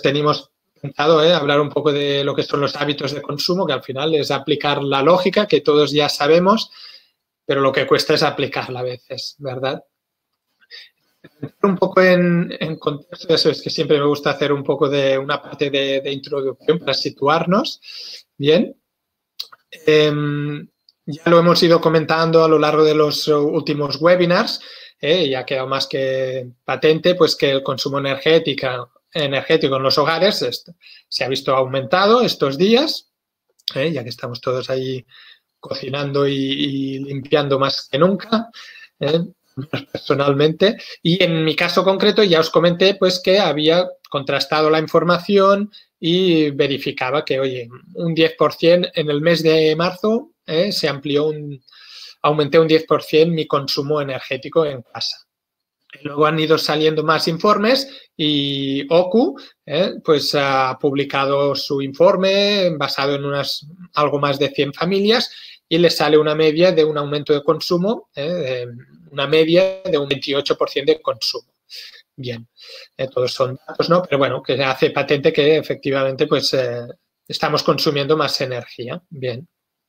teníamos pensado hablar un poco de lo que son los hábitos de consumo, que al final es aplicar la lógica que todos ya sabemos, pero lo que cuesta es aplicarla a veces, ¿verdad? Un poco en contexto, eso es que siempre me gusta hacer un poco de una parte de introducción para situarnos. Bien. Ya lo hemos ido comentando a lo largo de los últimos webinars, y ha quedado más que patente pues que el consumo energético en los hogares se ha visto aumentado estos días, ya que estamos todos ahí cocinando y limpiando más que nunca, personalmente. Y en mi caso concreto ya os comenté pues que había contrastado la información y verificaba que, oye, un 10% en el mes de marzo se aumenté un 10% mi consumo energético en casa. Luego han ido saliendo más informes y OCU pues ha publicado su informe basado en algo más de 100 familias y le sale una media de un aumento de consumo, una media de un 28% de consumo. Bien, todos son datos, ¿no? Pero bueno, que hace patente que efectivamente pues estamos consumiendo más energía. Bien.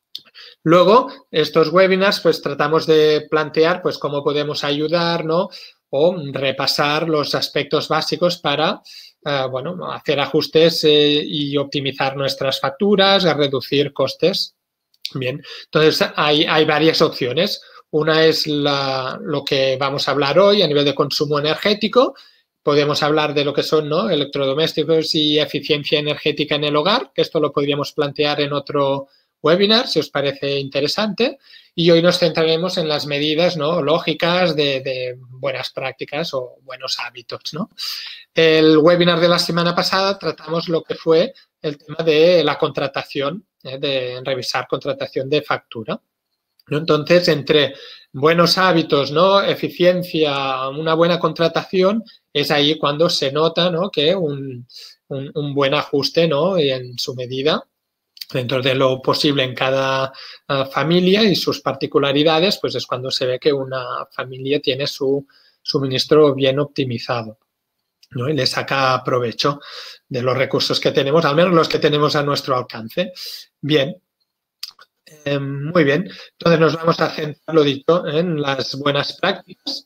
Luego, estos webinars pues tratamos de plantear pues cómo podemos ayudar, ¿no? O repasar los aspectos básicos para, bueno, hacer ajustes y optimizar nuestras facturas, reducir costes. Bien, entonces hay varias opciones. Una es lo que vamos a hablar hoy a nivel de consumo energético. Podemos hablar de lo que son, ¿no?, electrodomésticos y eficiencia energética en el hogar, que esto lo podríamos plantear en otro webinar, si os parece interesante. Y hoy nos centraremos en las medidas, ¿no?, lógicas de buenas prácticas o buenos hábitos, ¿no? El webinar de la semana pasada tratamos lo que fue el tema de la contratación, de revisar contratación de factura, ¿no? Entonces, entre buenos hábitos, ¿no?, eficiencia, una buena contratación, es ahí cuando se nota, ¿no?, que un buen ajuste, ¿no?, en su medida, dentro de lo posible en cada familia y sus particularidades, pues es cuando se ve que una familia tiene su suministro bien optimizado, ¿no?, y le saca provecho de los recursos que tenemos, al menos los que tenemos a nuestro alcance. Bien. Muy bien. Entonces nos vamos a centrar, lo dicho, en las buenas prácticas.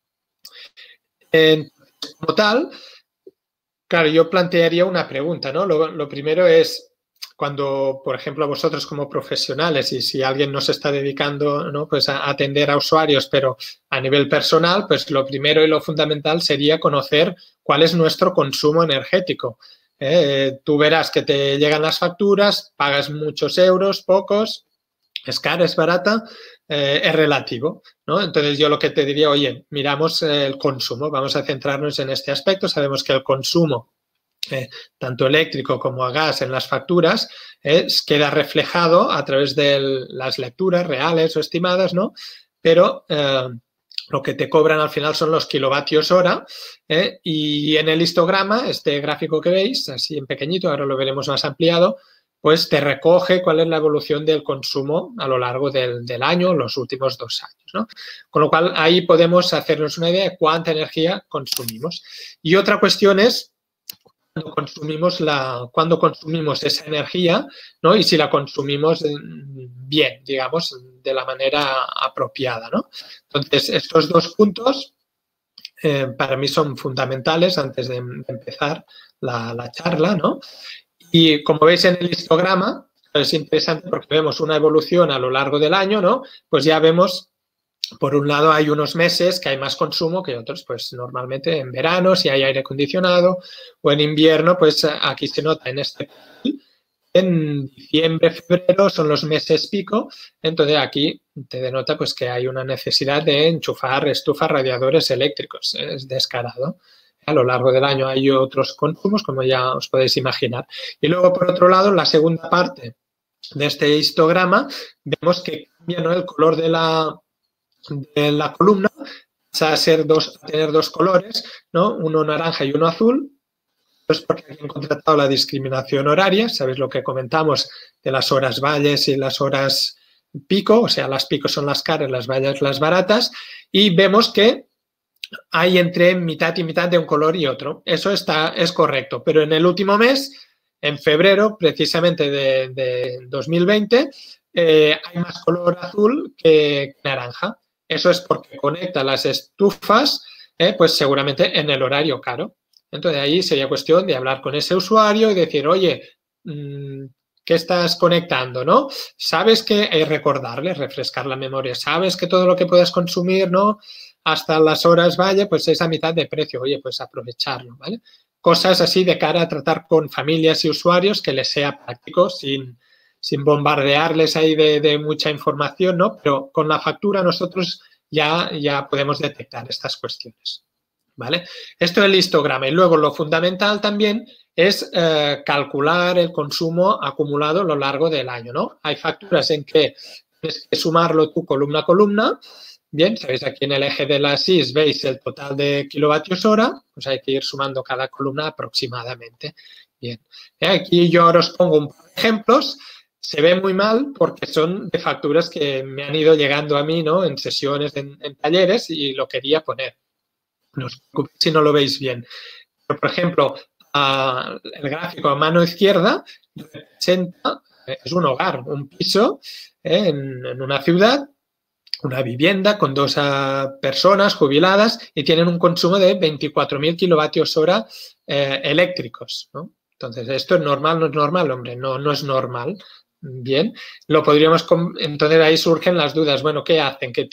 Como tal, claro, yo plantearía una pregunta, ¿no? Lo primero es, cuando, por ejemplo, vosotros como profesionales, y si alguien nos está dedicando, ¿no?, pues a atender a usuarios, pero a nivel personal, pues lo primero y lo fundamental sería conocer cuál es nuestro consumo energético. Tú verás que te llegan las facturas, pagas muchos euros, pocos, es cara, es barata, es relativo, ¿no? Entonces yo lo que te diría, oye, miramos el consumo, vamos a centrarnos en este aspecto. Sabemos que el consumo, tanto eléctrico como a gas en las facturas, queda reflejado a través de las lecturas reales o estimadas, ¿no? Pero lo que te cobran al final son los kilovatios hora, y en el histograma, este gráfico que veis, así en pequeñito, ahora lo veremos más ampliado, pues te recoge cuál es la evolución del consumo a lo largo del año, los últimos 2 años, ¿no? Con lo cual, ahí podemos hacernos una idea de cuánta energía consumimos. Y otra cuestión es cuando consumimos esa energía, ¿no?, y si la consumimos bien, digamos, de la manera apropiada, ¿no? Entonces, estos 2 puntos para mí son fundamentales antes de empezar la charla, ¿no? Y como veis en el histograma, es interesante porque vemos una evolución a lo largo del año, ¿no? Pues ya vemos, por un lado, hay unos meses que hay más consumo que otros, pues normalmente en verano, si hay aire acondicionado, o en invierno, pues aquí se nota en este. En diciembre, febrero son los meses pico, entonces aquí te denota pues que hay una necesidad de enchufar estufas, radiadores eléctricos, es descarado. A lo largo del año hay otros consumos, como ya os podéis imaginar. Y luego, por otro lado, en la segunda parte de este histograma, vemos que cambia, ¿no?, el color de la columna, pasa a tener 2 colores, ¿no?, uno naranja y uno azul. Pues porque han contratado la discriminación horaria, sabéis lo que comentamos de las horas valles y las horas pico, o sea, las picos son las caras, las valles las baratas, y vemos que hay entre mitad y mitad de un color y otro. Eso es correcto. Pero en el último mes, en febrero, precisamente de 2020, hay más color azul que naranja. Eso es porque conecta las estufas, pues seguramente en el horario caro. Entonces ahí sería cuestión de hablar con ese usuario y decir, oye, ¿qué estás conectando, no? Sabes que recordarle, refrescar la memoria. Sabes que todo lo que puedes consumir, ¿no? Hasta las horas vaya, pues es a mitad de precio. Oye, pues aprovecharlo, ¿vale? Cosas así de cara a tratar con familias y usuarios que les sea práctico sin bombardearles ahí de mucha información, ¿no? Pero con la factura nosotros ya podemos detectar estas cuestiones, ¿vale? Esto es el histograma. Y luego lo fundamental también es calcular el consumo acumulado a lo largo del año, ¿no? Hay facturas en que tienes que sumarlo tú columna a columna. Bien, sabéis aquí en el eje de la SIS veis el total de kilovatios hora, pues hay que ir sumando cada columna aproximadamente. Bien, aquí yo ahora os pongo un par de ejemplos. Se ve muy mal porque son de facturas que me han ido llegando a mí, ¿no? En sesiones, en talleres y lo quería poner. No os preocupéis si no lo veis bien. Pero, por ejemplo, el gráfico a mano izquierda representa, es un hogar, un piso en una ciudad, una vivienda con 2 personas jubiladas y tienen un consumo de 24.000 kilovatios hora eléctricos, ¿no? Entonces, ¿esto es normal? ¿No es normal? Hombre, no es normal. Bien, lo podríamos, entonces ahí surgen las dudas. Bueno, ¿qué hacen? Que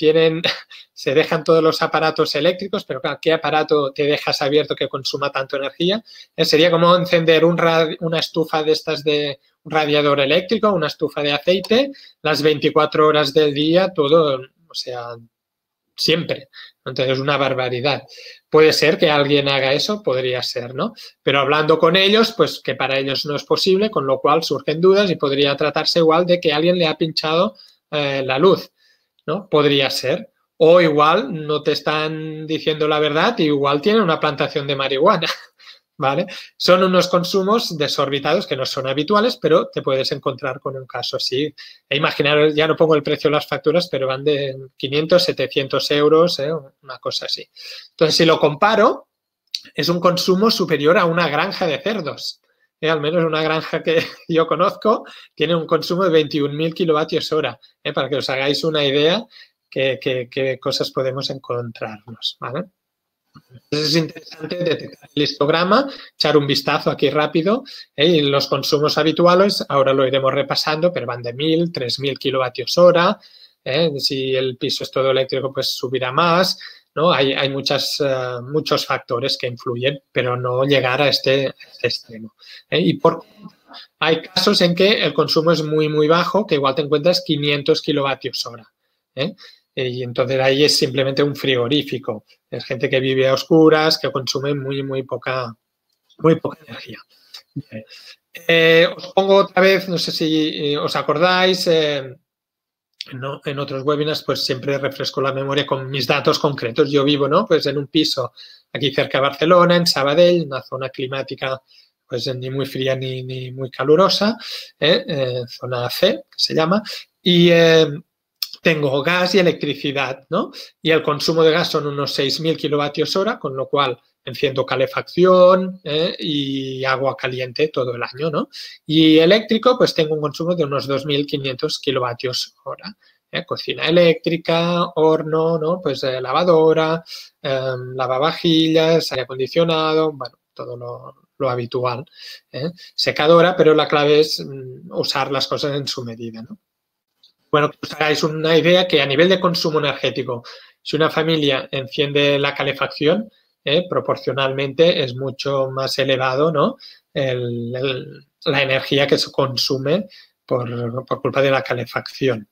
se dejan todos los aparatos eléctricos, pero claro, ¿qué aparato te dejas abierto que consuma tanto energía? Sería como encender una estufa de estas de un radiador eléctrico, una estufa de aceite, las 24 horas del día, todo, o sea, siempre. Entonces, es una barbaridad. Puede ser que alguien haga eso, podría ser, ¿no? Pero hablando con ellos, pues que para ellos no es posible, con lo cual surgen dudas y podría tratarse igual de que alguien le ha pinchado la luz, ¿no? Podría ser. O igual no te están diciendo la verdad y igual tienen una plantación de marihuana. ¿Vale? Son unos consumos desorbitados que no son habituales, pero te puedes encontrar con un caso así. E imaginar, ya no pongo el precio de las facturas, pero van de 500, 700 euros, una cosa así. Entonces, si lo comparo, es un consumo superior a una granja de cerdos. Al menos una granja que yo conozco tiene un consumo de 21.000 kilovatios hora, para que os hagáis una idea qué cosas podemos encontrarnos, ¿vale? Entonces es interesante detectar el histograma, echar un vistazo aquí rápido. Y los consumos habituales, ahora lo iremos repasando, pero van de 1.000, 3.000 kilovatios hora. Si el piso es todo eléctrico, pues subirá más, ¿no? Hay muchos factores que influyen, pero no llegar a este extremo. Y hay casos en que el consumo es muy, muy bajo, que igual te encuentras 500 kilovatios hora. Y entonces ahí es simplemente un frigorífico. Es gente que vive a oscuras, que consume muy poca energía. Bien. Os pongo otra vez, no sé si os acordáis, ¿no? En otros webinars pues siempre refresco la memoria con mis datos concretos. Yo vivo, ¿no? Pues en un piso aquí cerca de Barcelona, en Sabadell, una zona climática pues ni muy fría ni muy calurosa, zona C, que se llama, y tengo gas y electricidad, ¿no? Y el consumo de gas son unos 6.000 kilovatios hora, con lo cual enciendo calefacción y agua caliente todo el año, ¿no? Y eléctrico, pues tengo un consumo de unos 2.500 kilovatios hora. Cocina eléctrica, horno, ¿no? Pues lavadora, lavavajillas, aire acondicionado, bueno, todo lo habitual. Secadora, pero la clave es usar las cosas en su medida, ¿no? Bueno, que os hagáis una idea que a nivel de consumo energético, si una familia enciende la calefacción, proporcionalmente es mucho más elevado, ¿no? La energía que se consume por culpa de la calefacción.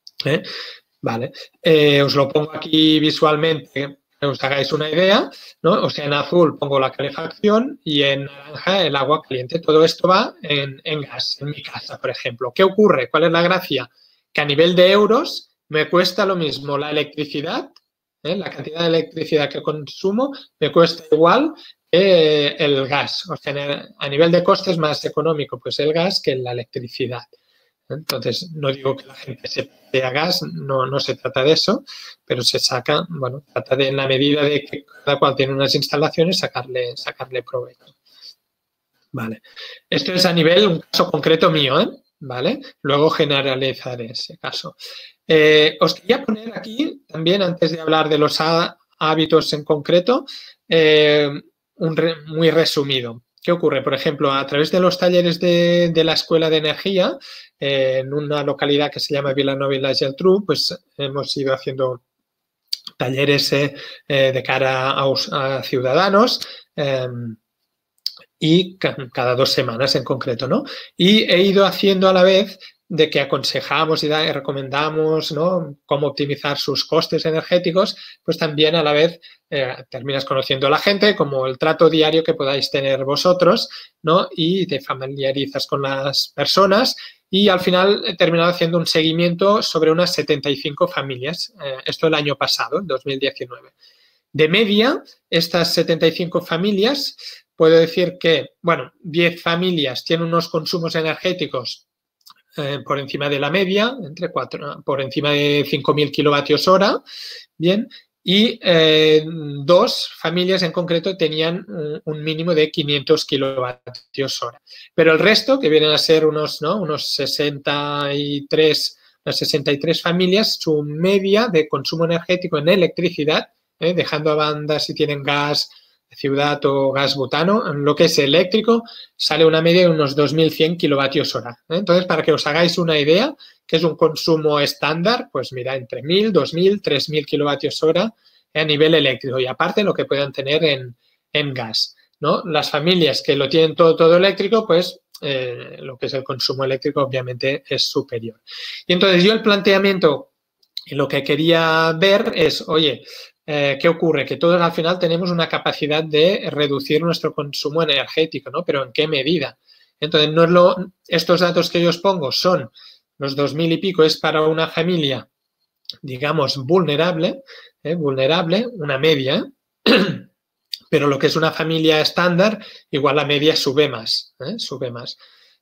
Vale. Os lo pongo aquí visualmente, que os hagáis una idea, ¿no? O sea, en azul pongo la calefacción y en naranja el agua caliente. Todo esto va en gas, en mi casa, por ejemplo. ¿Qué ocurre? ¿Cuál es la gracia? Que a nivel de euros me cuesta lo mismo la electricidad, la cantidad de electricidad que consumo me cuesta igual que el gas. O sea, a nivel de costes más económico, pues el gas que la electricidad. Entonces, no digo que la gente se pase a gas, no se trata de eso, pero se saca, bueno, trata de, en la medida de que cada cual tiene unas instalaciones, sacarle provecho. Vale. Esto es a nivel, un caso concreto mío, ¿eh? ¿Vale? Luego generalizaré ese caso. Os quería poner aquí también, antes de hablar de los hábitos en concreto, muy resumido. ¿Qué ocurre? Por ejemplo, a través de los talleres de la Escuela de Energía, en una localidad que se llama Vilanova i la Geltrú, pues hemos ido haciendo talleres de cara a ciudadanos y cada 2 semanas en concreto, ¿no? Y he ido haciendo a la vez de que aconsejamos y recomendamos, ¿no?, cómo optimizar sus costes energéticos, pues también a la vez terminas conociendo a la gente, como el trato diario que podáis tener vosotros, ¿no? Y te familiarizas con las personas y al final he terminado haciendo un seguimiento sobre unas 75 familias, esto el año pasado, en 2019. De media, estas 75 familias, puedo decir que, bueno, 10 familias tienen unos consumos energéticos por encima de la media, por encima de 5.000 kilovatios hora, bien, y 2 familias en concreto tenían un mínimo de 500 kilovatios hora. Pero el resto, que vienen a ser unos 63 familias, su media de consumo energético en electricidad, dejando a banda si tienen gas de ciudad o gas butano, en lo que es eléctrico, sale una media de unos 2.100 kilovatios hora. Entonces, para que os hagáis una idea, que es un consumo estándar, pues mira, entre 1.000, 2.000, 3.000 kilovatios hora a nivel eléctrico y aparte lo que puedan tener en gas, ¿no? Las familias que lo tienen todo eléctrico, pues lo que es el consumo eléctrico obviamente es superior. Y entonces yo el planteamiento y lo que quería ver es, oye, ¿qué ocurre? Que todos al final tenemos una capacidad de reducir nuestro consumo energético, ¿no? Pero ¿en qué medida? Entonces, estos datos que yo os pongo son los 2.000 y pico, es para una familia, digamos, vulnerable, una media, pero lo que es una familia estándar, igual la media sube más, sube más.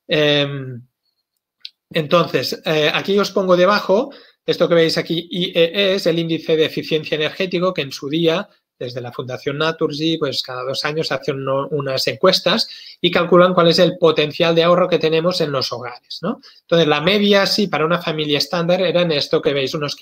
Entonces, aquí os pongo debajo, esto que veis aquí, IEE, es el índice de eficiencia energético que en su día, desde la Fundación Naturgy, pues cada 2 años hacen unas encuestas y calculan cuál es el potencial de ahorro que tenemos en los hogares, ¿no? Entonces, la media, sí, para una familia estándar eran esto que veis, unos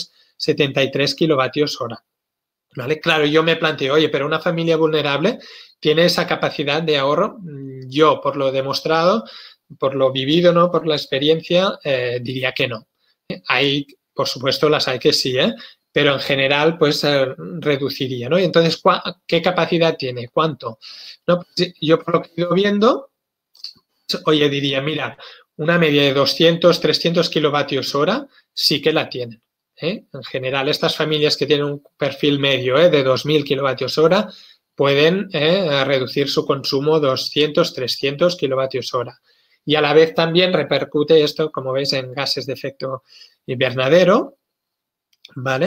573 kilovatios hora. ¿Vale? Claro, yo me planteo, oye, pero una familia vulnerable tiene esa capacidad de ahorro. Yo, por lo demostrado, por lo vivido, ¿no?, por la experiencia, diría que no. Hay, por supuesto, las hay que sí, pero en general, pues, reduciría, ¿no? Y entonces, ¿qué capacidad tiene? ¿Cuánto? ¿No? Pues, yo, por lo que he ido viendo, oye, diría, mira, una media de 200, 300 kilovatios hora sí que la tienen. En general, estas familias que tienen un perfil medio de 2.000 kilovatios hora pueden reducir su consumo 200, 300 kilovatios hora. Y a la vez también repercute esto, como veis, en gases de efecto invernadero, ¿vale?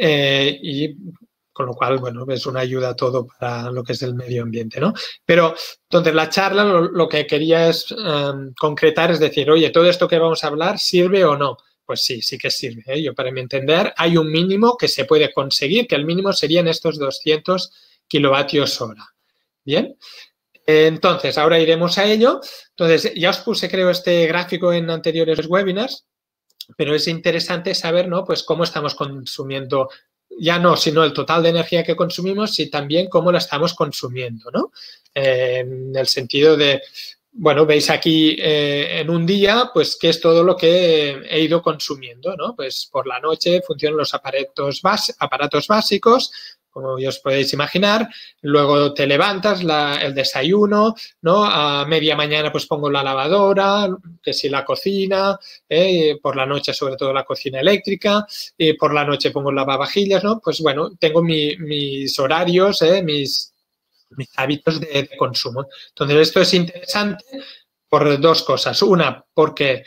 Y con lo cual, bueno, es una ayuda a todo para lo que es el medio ambiente, ¿no? Pero, entonces, la charla lo que quería es concretar, es decir, oye, todo esto que vamos a hablar, ¿sirve o no? Pues sí, sí que sirve. Yo, para mi entender, hay un mínimo que se puede conseguir, que el mínimo serían estos 200 kilovatios hora. ¿Bien? Entonces, ahora iremos a ello. Entonces, ya os puse, creo, este gráfico en anteriores webinars, pero es interesante saber, ¿no?, pues cómo estamos consumiendo, ya no, sino el total de energía que consumimos y también cómo la estamos consumiendo, ¿no? En el sentido de, bueno, veis aquí en un día, pues, qué es todo lo que he ido consumiendo, ¿no? Pues por la noche funcionan los aparatos básicos, como ya os podéis imaginar. Luego te levantas, el desayuno, ¿no? A media mañana pues pongo la lavadora, que si la cocina, por la noche sobre todo la cocina eléctrica, por la noche pongo el lavavajillas, ¿no? Pues bueno, tengo mis horarios, mis hábitos de consumo. Entonces, esto es interesante por 2 cosas. Una, porque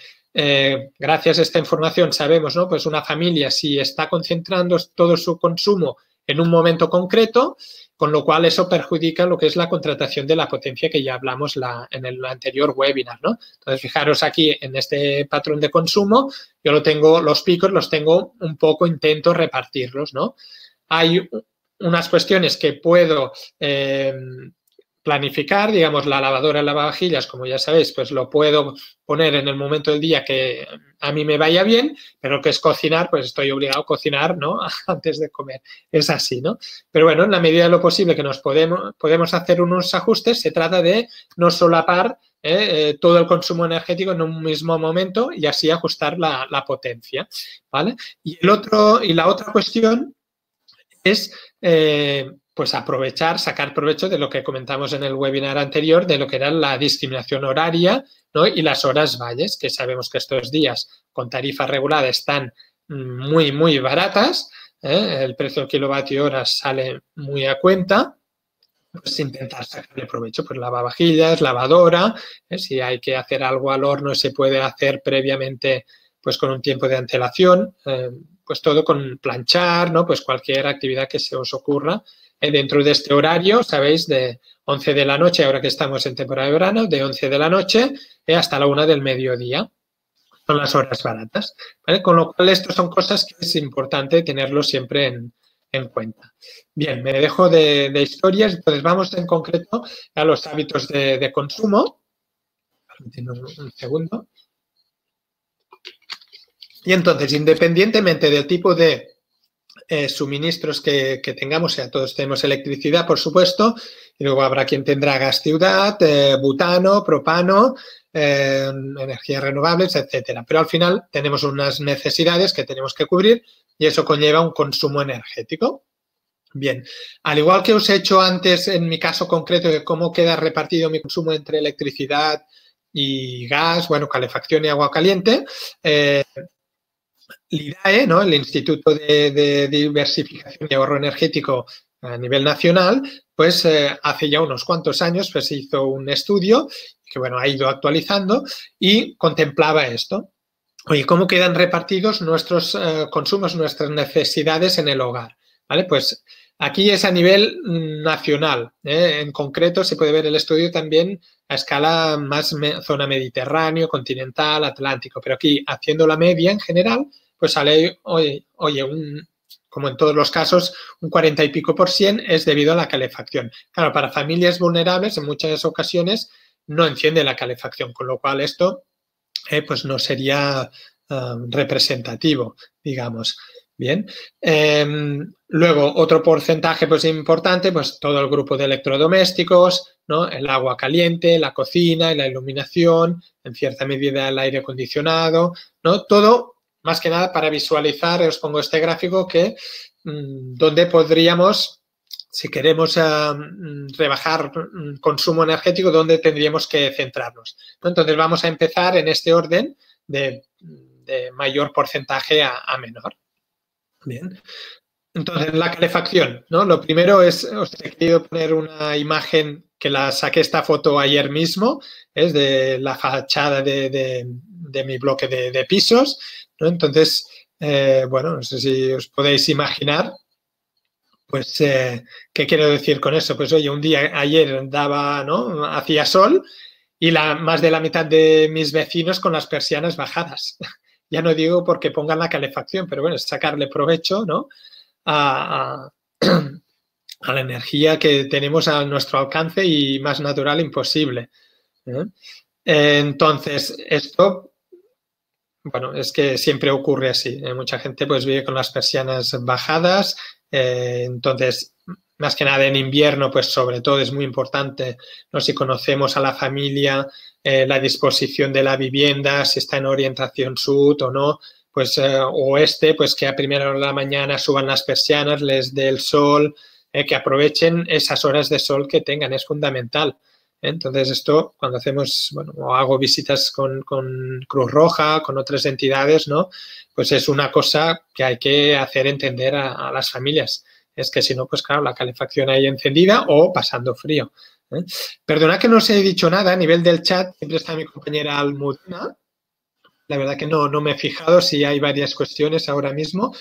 gracias a esta información sabemos, ¿no?, pues una familia, si está concentrando todo su consumo en un momento concreto, con lo cual eso perjudica lo que es la contratación de la potencia que ya hablamos en el anterior webinar, ¿no? Entonces, fijaros aquí en este patrón de consumo, yo los picos los tengo un poco, intento repartirlos, ¿no? Hay unas cuestiones que puedo planificar, digamos, la lavadora, el lavavajillas, como ya sabéis, pues lo puedo poner en el momento del día que a mí me vaya bien, pero lo que es cocinar, pues estoy obligado a cocinar, ¿no? Antes de comer. Es así, ¿no? Pero bueno, en la medida de lo posible que nos podemos hacer unos ajustes, se trata de no solapar todo el consumo energético en un mismo momento y así ajustar la potencia, ¿vale? Y la otra cuestión es pues aprovechar, sacar provecho de lo que comentamos en el webinar anterior, de lo que era la discriminación horaria, ¿no? Y las horas valles, que sabemos que estos días con tarifa regulada están muy, muy baratas, el precio del kilovatio hora sale muy a cuenta, pues intentar sacarle provecho, pues lavavajillas, lavadora, si hay que hacer algo al horno se puede hacer previamente pues con un tiempo de antelación, pues todo con planchar, ¿no? Pues cualquier actividad que se os ocurra dentro de este horario, sabéis, de 11 de la noche, ahora que estamos en temporada de verano, de 11 de la noche hasta la 1 del mediodía. Son las horas baratas, ¿vale? Con lo cual, esto son cosas que es importante tenerlo siempre en cuenta. Bien, me dejo de historias, entonces vamos en concreto a los hábitos de consumo. Un segundo. Y entonces, independientemente del tipo de suministros que tengamos, o sea, todos tenemos electricidad, por supuesto, y luego habrá quien tendrá gas ciudad, butano, propano, energías renovables, etcétera. Pero al final tenemos unas necesidades que tenemos que cubrir y eso conlleva un consumo energético. Bien, al igual que os he hecho antes en mi caso concreto de cómo queda repartido mi consumo entre electricidad y gas, bueno, calefacción y agua caliente, l'IDAE, ¿no? El Instituto de Diversificación y Ahorro Energético a nivel nacional, pues hace ya unos cuantos años pues hizo un estudio que, bueno, ha ido actualizando y contemplaba esto. Oye, ¿cómo quedan repartidos nuestros consumos, nuestras necesidades en el hogar? ¿Vale? Pues aquí es a nivel nacional. En concreto, se puede ver el estudio también a escala más zona mediterráneo, continental, atlántico. Pero aquí, haciendo la media en general, pues sale, oye, como en todos los casos, un 40 y pico % es debido a la calefacción. Claro, para familias vulnerables, en muchas ocasiones, no enciende la calefacción, con lo cual esto pues no sería representativo, digamos. Bien. Luego, otro porcentaje pues importante, pues todo el grupo de electrodomésticos, ¿no? El agua caliente, la cocina, la iluminación, en cierta medida el aire acondicionado, ¿no? Todo, más que nada, para visualizar, os pongo este gráfico que donde podríamos, si queremos rebajar consumo energético, ¿dónde tendríamos que centrarnos? Entonces, vamos a empezar en este orden de mayor porcentaje a menor. Bien. Entonces, la calefacción, ¿no? Lo primero es, os he querido poner una imagen que la saqué esta foto ayer mismo, es de la fachada de mi bloque de pisos, ¿no? Entonces, bueno, no sé si os podéis imaginar. Pues, ¿qué quiero decir con eso? Pues, oye, un día ayer daba, ¿no? Hacía sol y más de la mitad de mis vecinos con las persianas bajadas. Ya no digo porque pongan la calefacción, pero bueno, es sacarle provecho, ¿no? A la energía que tenemos a nuestro alcance y más natural imposible. Entonces, esto, bueno, es que siempre ocurre así. Mucha gente pues vive con las persianas bajadas. Entonces, más que nada en invierno, pues sobre todo es muy importante, ¿no? Si conocemos a la familia, la disposición de la vivienda, si está en orientación sur o no, pues oeste, pues que a primera hora de la mañana suban las persianas, les dé el sol, que aprovechen esas horas de sol que tengan, es fundamental. Entonces, esto cuando hacemos, bueno, o hago visitas con Cruz Roja, con otras entidades, ¿no? Pues es una cosa que hay que hacer entender a las familias. Es que si no, pues claro, la calefacción ahí encendida o pasando frío. Perdona que no os he dicho nada a nivel del chat, siempre está mi compañera Almudena. La verdad que no me he fijado si hay varias cuestiones ahora mismo,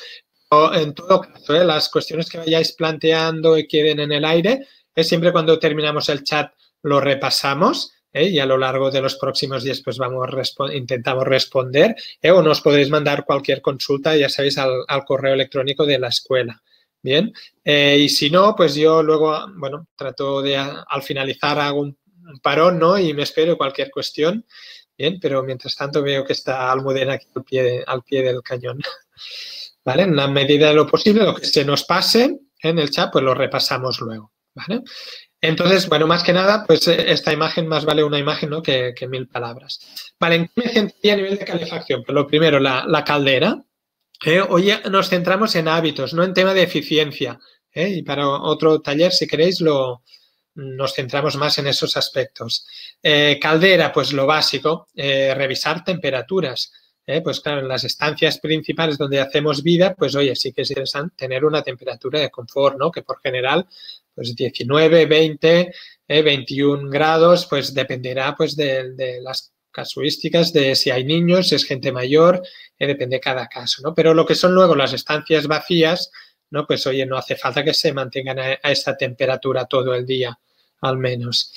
En todo caso, las cuestiones que vayáis planteando y queden en el aire, es siempre cuando terminamos el chat lo repasamos y a lo largo de los próximos días pues intentamos responder o nos podéis mandar cualquier consulta, ya sabéis, al correo electrónico de la escuela. Bien, y si no, pues yo luego, bueno, trato de al finalizar hago un parón, ¿no? Y me espero cualquier cuestión. Bien, pero mientras tanto veo que está Almudena aquí al pie del cañón. ¿Vale? En la medida de lo posible, lo que se nos pase en el chat, pues lo repasamos luego, ¿vale? Entonces, bueno, más que nada, pues esta imagen más vale una imagen, ¿no? que 1000 palabras. Vale, ¿en qué me centraría a nivel de calefacción? Pues lo primero, la caldera. Hoy nos centramos en hábitos, no en tema de eficiencia. Y para otro taller, si queréis, nos centramos más en esos aspectos. Caldera, pues lo básico, revisar temperaturas. Pues claro, en las estancias principales donde hacemos vida, pues oye, sí que es interesante tener una temperatura de confort, ¿no? Que por general, pues 19, 20, 21 grados, pues dependerá pues de las casuísticas de si hay niños, si es gente mayor, depende de cada caso, ¿no? Pero lo que son luego las estancias vacías, ¿no? Pues oye, no hace falta que se mantengan a esa temperatura todo el día, al menos.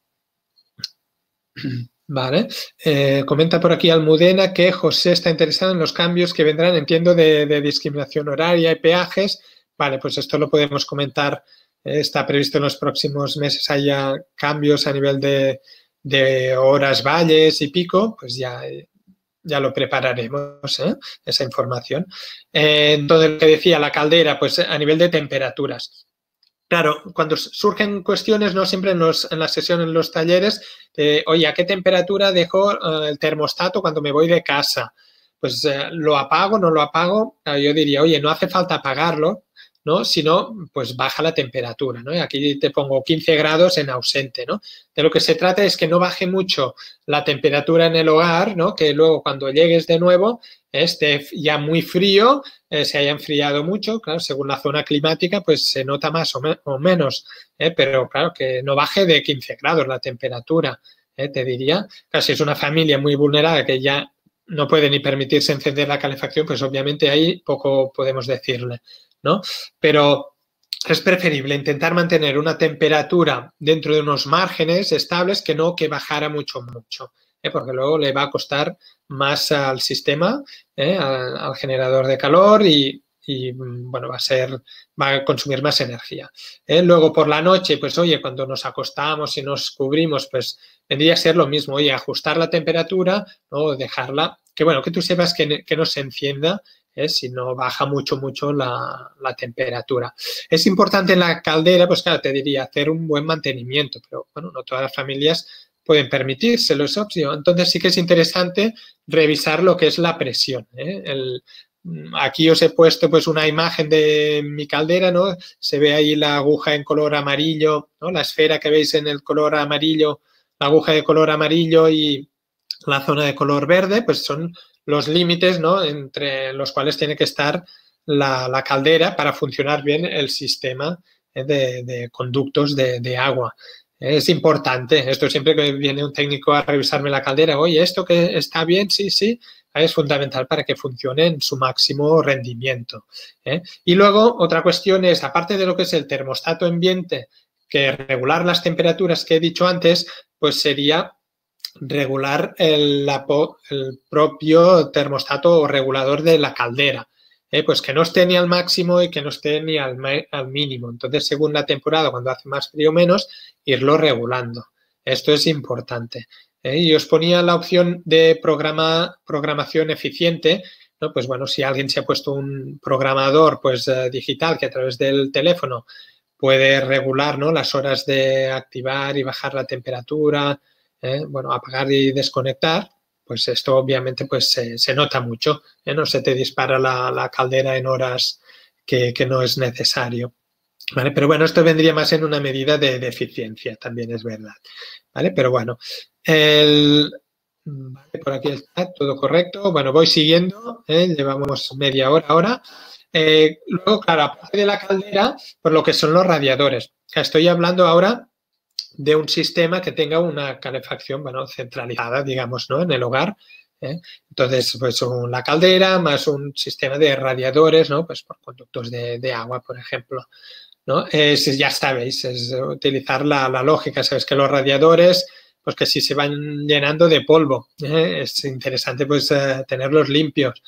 Vale. Comenta por aquí Almudena que José está interesado en los cambios que vendrán, entiendo, de discriminación horaria y peajes. Vale, pues esto lo podemos comentar. Está previsto en los próximos meses haya cambios a nivel de horas, valles y pico, pues ya lo prepararemos, esa información. Entonces, lo que decía la caldera, pues a nivel de temperaturas. Claro, cuando surgen cuestiones, no siempre en la sesión, en los talleres, oye, ¿a qué temperatura dejo el termostato cuando me voy de casa? Pues ¿lo apago, no lo apago? Yo diría, oye, no hace falta apagarlo, ¿no? Si no, pues baja la temperatura, ¿no? Y aquí te pongo 15 grados en ausente, ¿no? De lo que se trata es que no baje mucho la temperatura en el hogar, ¿no? Que luego cuando llegues de nuevo esté ya muy frío, se haya enfriado mucho, claro, según la zona climática, pues se nota más o menos, pero claro, que no baje de 15 grados la temperatura, te diría. Claro, si es una familia muy vulnerable que ya no puede ni permitirse encender la calefacción, pues obviamente ahí poco podemos decirle, ¿no? Pero es preferible intentar mantener una temperatura dentro de unos márgenes estables que no que bajara mucho, porque luego le va a costar más al sistema, al generador de calor y bueno, va a consumir más energía. Luego por la noche, pues oye, cuando nos acostamos y nos cubrimos, pues vendría a ser lo mismo, oye, ajustar la temperatura, ¿no? Dejarla, que bueno, que tú sepas que no se encienda si no baja mucho la temperatura. Es importante en la caldera, pues claro, te diría, hacer un buen mantenimiento, pero bueno, no todas las familias pueden permitírselo, es obvio. Entonces sí que es interesante revisar lo que es la presión. Aquí os he puesto pues una imagen de mi caldera, ¿no? Se ve ahí la aguja en color amarillo, ¿no? La esfera que veis en el color amarillo, la aguja de color amarillo y la zona de color verde, pues son los límites, ¿no? Entre los cuales tiene que estar la caldera para funcionar bien el sistema de conductos de agua. Es importante, esto siempre que viene un técnico a revisarme la caldera, oye, ¿esto que está bien? Sí, sí, es fundamental para que funcione en su máximo rendimiento. Y luego, otra cuestión es, aparte de lo que es el termostato ambiente, que regular las temperaturas que he dicho antes, pues sería regular el propio termostato o regulador de la caldera. Pues que no esté ni al máximo y que no esté ni al mínimo. Entonces, según la temporada, cuando hace más frío o menos, irlo regulando. Esto es importante. Y os ponía la opción de programación eficiente, ¿no? Pues bueno, si alguien se ha puesto un programador pues digital que a través del teléfono puede regular, ¿no? Las horas de activar y bajar la temperatura, bueno, apagar y desconectar, pues esto obviamente pues se nota mucho, no se te dispara la caldera en horas que no es necesario. ¿Vale? Pero bueno, esto vendría más en una medida de eficiencia, también es verdad. ¿Vale? Pero bueno, vale, por aquí está todo correcto. Bueno, voy siguiendo, llevamos media hora ahora. Luego, claro, aparte de la caldera, por lo que son los radiadores. Estoy hablando ahora de un sistema que tenga una calefacción, bueno, centralizada, digamos, ¿no? En el hogar, Entonces, pues la caldera más un sistema de radiadores, ¿no? Pues por conductos de agua, por ejemplo, ¿no? Ya sabéis, es utilizar la lógica. Sabes que los radiadores, pues que si se van llenando de polvo, es interesante pues tenerlos limpios.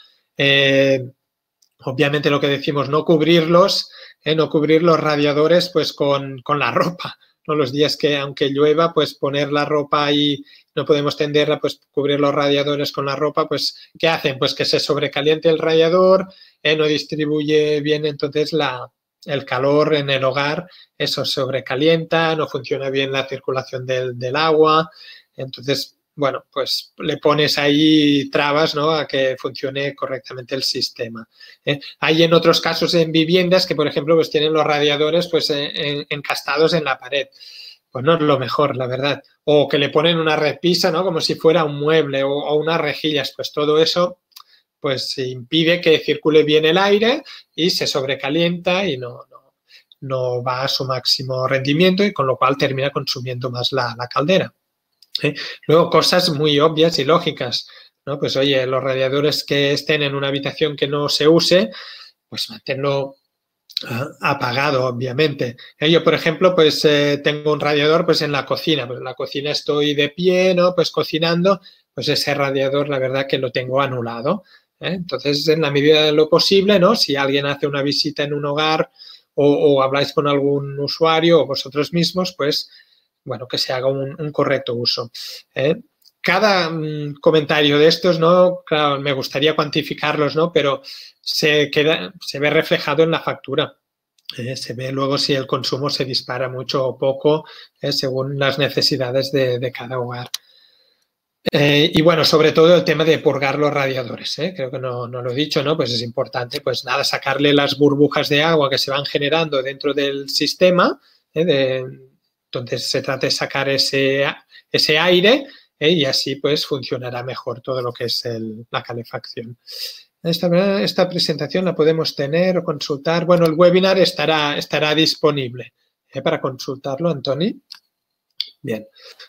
Obviamente lo que decimos, no cubrirlos, no cubrir los radiadores pues con la ropa, ¿no? Los días que aunque llueva, pues poner la ropa ahí, no podemos tenderla, pues cubrir los radiadores con la ropa, pues ¿qué hacen? Pues que se sobrecaliente el radiador, no distribuye bien entonces el calor en el hogar, eso sobrecalienta, no funciona bien la circulación del agua, entonces bueno, pues le pones ahí trabas, ¿no? A que funcione correctamente el sistema. Hay en otros casos en viviendas que, por ejemplo, pues tienen los radiadores pues encastados en la pared. Pues no es lo mejor, la verdad. O que le ponen una repisa, ¿no? Como si fuera un mueble o unas rejillas. Pues todo eso pues impide que circule bien el aire y se sobrecalienta y no va a su máximo rendimiento y con lo cual termina consumiendo más la caldera. Luego, cosas muy obvias y lógicas, ¿no? Pues oye, los radiadores que estén en una habitación que no se use, pues mantenerlo apagado, obviamente. Yo, por ejemplo, pues tengo un radiador pues en la cocina. Pues en la cocina estoy de pie, ¿no? Pues cocinando, pues ese radiador, la verdad que lo tengo anulado. Entonces, en la medida de lo posible, ¿no? Si alguien hace una visita en un hogar o habláis con algún usuario o vosotros mismos, pues bueno, que se haga un correcto uso. Cada comentario de estos, ¿no? Claro, me gustaría cuantificarlos, ¿no? Pero se ve reflejado en la factura. Se ve luego si el consumo se dispara mucho o poco, según las necesidades de cada hogar. Y bueno, sobre todo el tema de purgar los radiadores, creo que no lo he dicho, ¿no? Pues es importante, pues nada, sacarle las burbujas de agua que se van generando dentro del sistema, entonces se trata de sacar ese aire y así pues funcionará mejor todo lo que es la calefacción. Esta presentación la podemos tener o consultar. Bueno, el webinar estará disponible para consultarlo, Antoni. Bien.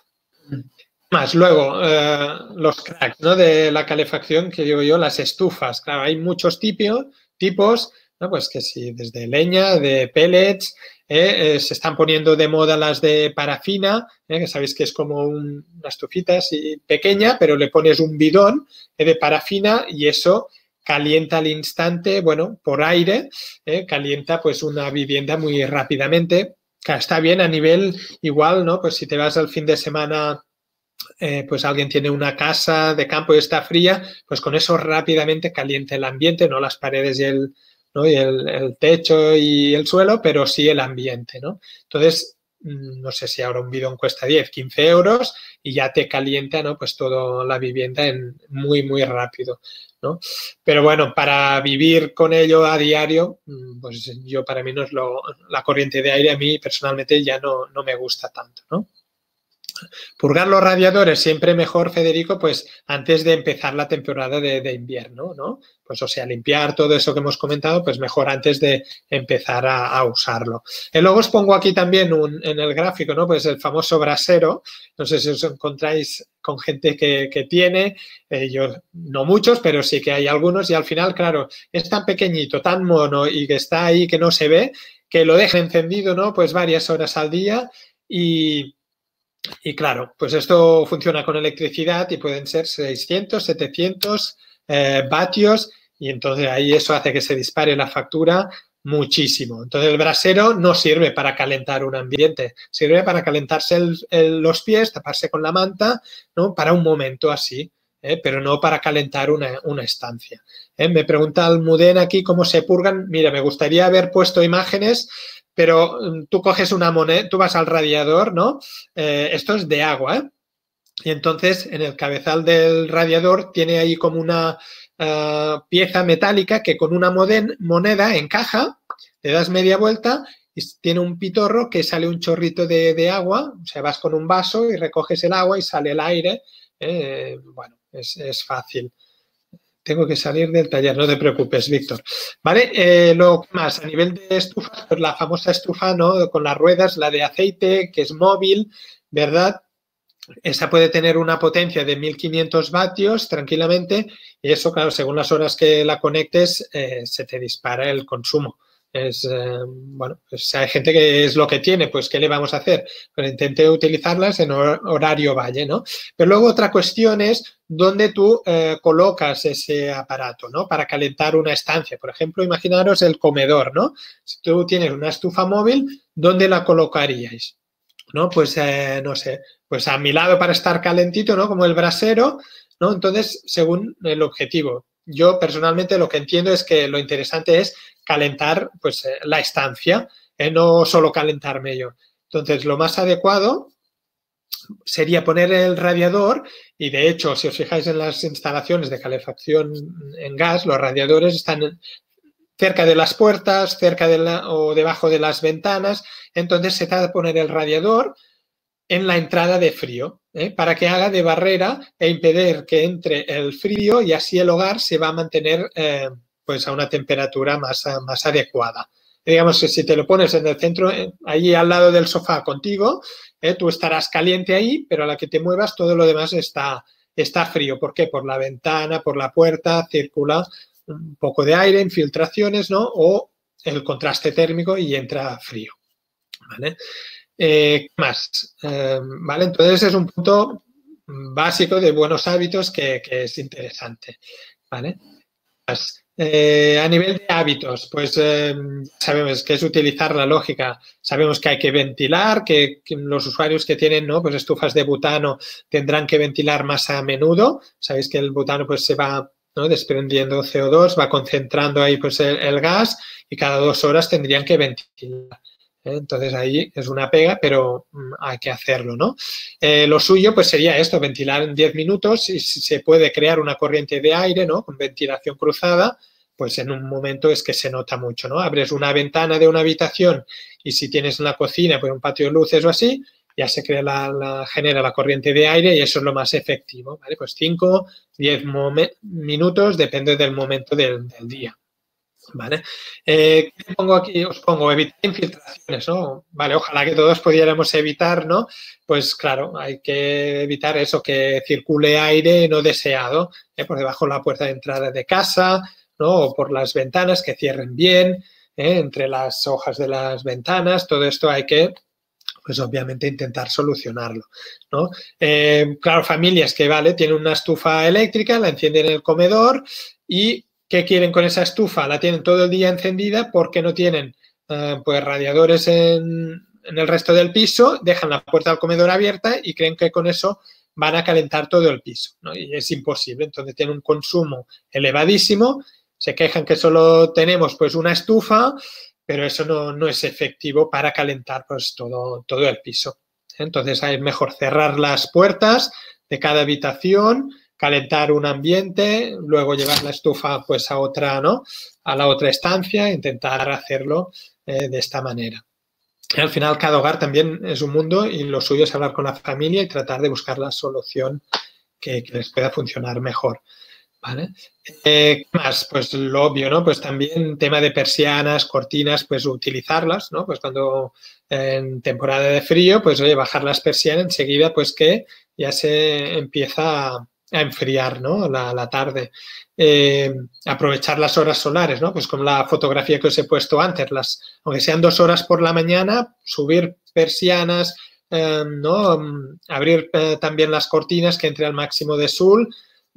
Más luego, los cracks, ¿no? De la calefacción, que digo yo, las estufas. Claro, hay muchos tipos, ¿no? Pues que sí, desde leña, de pellets, se están poniendo de moda las de parafina, que sabéis que es como una estufita así pequeña, pero le pones un bidón de parafina y eso calienta al instante, bueno, por aire, calienta pues una vivienda muy rápidamente, que está bien a nivel igual, ¿no? Pues si te vas al fin de semana, pues alguien tiene una casa de campo y está fría, pues con eso rápidamente calienta el ambiente, no las paredes y el techo y el suelo, pero sí el ambiente, ¿no? Entonces, no sé si ahora un bidón cuesta 10, 15 euros y ya te calienta, ¿no? Pues toda la vivienda muy, muy rápido, ¿no? Pero bueno, para vivir con ello a diario, pues para mí no es la corriente de aire, a mí personalmente ya no me gusta tanto, ¿no? Purgar los radiadores siempre mejor, Federico, pues antes de empezar la temporada de invierno, ¿no? Pues o sea, limpiar todo eso que hemos comentado, pues mejor antes de empezar a usarlo. Y luego os pongo aquí también en el gráfico, ¿no? Pues el famoso brasero. No sé si os encontráis con gente que tiene, yo no muchos, pero sí que hay algunos y al final, claro, es tan pequeñito, tan mono y que está ahí que no se ve, que lo deja encendido, ¿no? Pues varias horas al día y claro, pues esto funciona con electricidad y pueden ser 600, 700 vatios y entonces ahí eso hace que se dispare la factura muchísimo. Entonces el brasero no sirve para calentar un ambiente, sirve para calentarse los pies, taparse con la manta, ¿no? Para un momento así, pero no para calentar una estancia. Me pregunta Almudena aquí cómo se purgan. Mira, me gustaría haber puesto imágenes, pero tú coges una moneda, tú vas al radiador, ¿no? Esto es de agua, ¿eh? Y entonces en el cabezal del radiador tiene ahí como una pieza metálica que con una moneda encaja, le das media vuelta y tiene un pitorro que sale un chorrito de agua, o sea, vas con un vaso y recoges el agua y sale el aire. Bueno, es fácil. Tengo que salir del taller, no te preocupes, Víctor. ¿Vale? Lo más, a nivel de estufas, pues la famosa estufa, ¿no? Con las ruedas, la de aceite, que es móvil, ¿verdad? esa puede tener una potencia de 1500 vatios tranquilamente y eso, claro, según las horas que la conectes, se te dispara el consumo. Bueno, pues hay gente que es lo que tiene, pues ¿qué le vamos a hacer? Pues intente utilizarlas en horario valle, ¿no? Pero luego otra cuestión es dónde tú colocas ese aparato, ¿no? Para calentar una estancia. Por ejemplo, imaginaros el comedor, ¿no? Si tú tienes una estufa móvil, ¿dónde la colocaríais? ¿No? Pues no sé, pues a mi lado para estar calentito, ¿no? Como el brasero, ¿no? Entonces, según el objetivo. Yo personalmente lo que entiendo es que lo interesante es calentar pues la estancia, no solo calentarme yo. Entonces, lo más adecuado sería poner el radiador y de hecho, si os fijáis en las instalaciones de calefacción en gas, los radiadores están cerca de las puertas, cerca de o debajo de las ventanas. Entonces se trata de poner el radiador en la entrada de frío, para que haga de barrera e impedir que entre el frío y así el hogar se va a mantener pues a una temperatura más adecuada. Digamos que si te lo pones en el centro, ahí al lado del sofá contigo, tú estarás caliente ahí, pero a la que te muevas todo lo demás está frío. ¿Por qué? Por la ventana, por la puerta, circula un poco de aire, infiltraciones, ¿no? O el contraste térmico y entra frío, ¿vale? ¿Qué más? ¿Vale? Entonces es un punto básico de buenos hábitos que es interesante, ¿vale? A nivel de hábitos, pues sabemos que es utilizar la lógica, sabemos que hay que ventilar, que los usuarios que tienen, ¿no? Pues estufas de butano tendrán que ventilar más a menudo, sabéis que el butano pues se va, ¿no? Desprendiendo CO2, va concentrando ahí pues el gas y cada 2 horas tendrían que ventilar. Entonces ahí es una pega, pero hay que hacerlo, ¿no? Lo suyo pues sería esto, ventilar en 10 minutos y si se puede crear una corriente de aire, ¿no? Con ventilación cruzada, pues en un momento es que se nota mucho, ¿no? Abres una ventana de una habitación y si tienes en la cocina pues un patio de luces o así, ya se crea genera la corriente de aire y eso es lo más efectivo, ¿vale? Pues 5, 10 minutos, depende del momento del día. ¿Vale? ¿Qué pongo aquí? Os pongo evitar infiltraciones, ¿no? Vale, ojalá que todos pudiéramos evitar, ¿no? Pues claro, hay que evitar eso, que circule aire no deseado, por debajo de la puerta de entrada de casa, ¿no? O por las ventanas, que cierren bien, entre las hojas de las ventanas, todo esto hay que pues obviamente intentar solucionarlo, ¿no? Claro, familias que, vale, tienen una estufa eléctrica, la encienden en el comedor y ¿qué quieren con esa estufa? La tienen todo el día encendida porque no tienen pues radiadores en el resto del piso, dejan la puerta del comedor abierta y creen que con eso van a calentar todo el piso, ¿no? Y es imposible, entonces tienen un consumo elevadísimo, se quejan que solo tenemos pues una estufa, pero eso no es efectivo para calentar pues todo el piso. Entonces es mejor cerrar las puertas de cada habitación, calentar un ambiente, luego llevar la estufa pues a otra, ¿no? A la otra estancia, intentar hacerlo de esta manera. Y al final cada hogar también es un mundo y lo suyo es hablar con la familia y tratar de buscar la solución que les pueda funcionar mejor. ¿Vale? ¿Qué más? Pues lo obvio, ¿no? Pues también tema de persianas, cortinas, pues utilizarlas, ¿no? Pues cuando en temporada de frío, pues oye, bajar las persianas enseguida, pues que ya se empieza a enfriar, ¿no? La tarde. Aprovechar las horas solares, ¿no? Pues como la fotografía que os he puesto antes, aunque sean 2 horas por la mañana, subir persianas, ¿no? Abrir también las cortinas que entre al máximo de sol,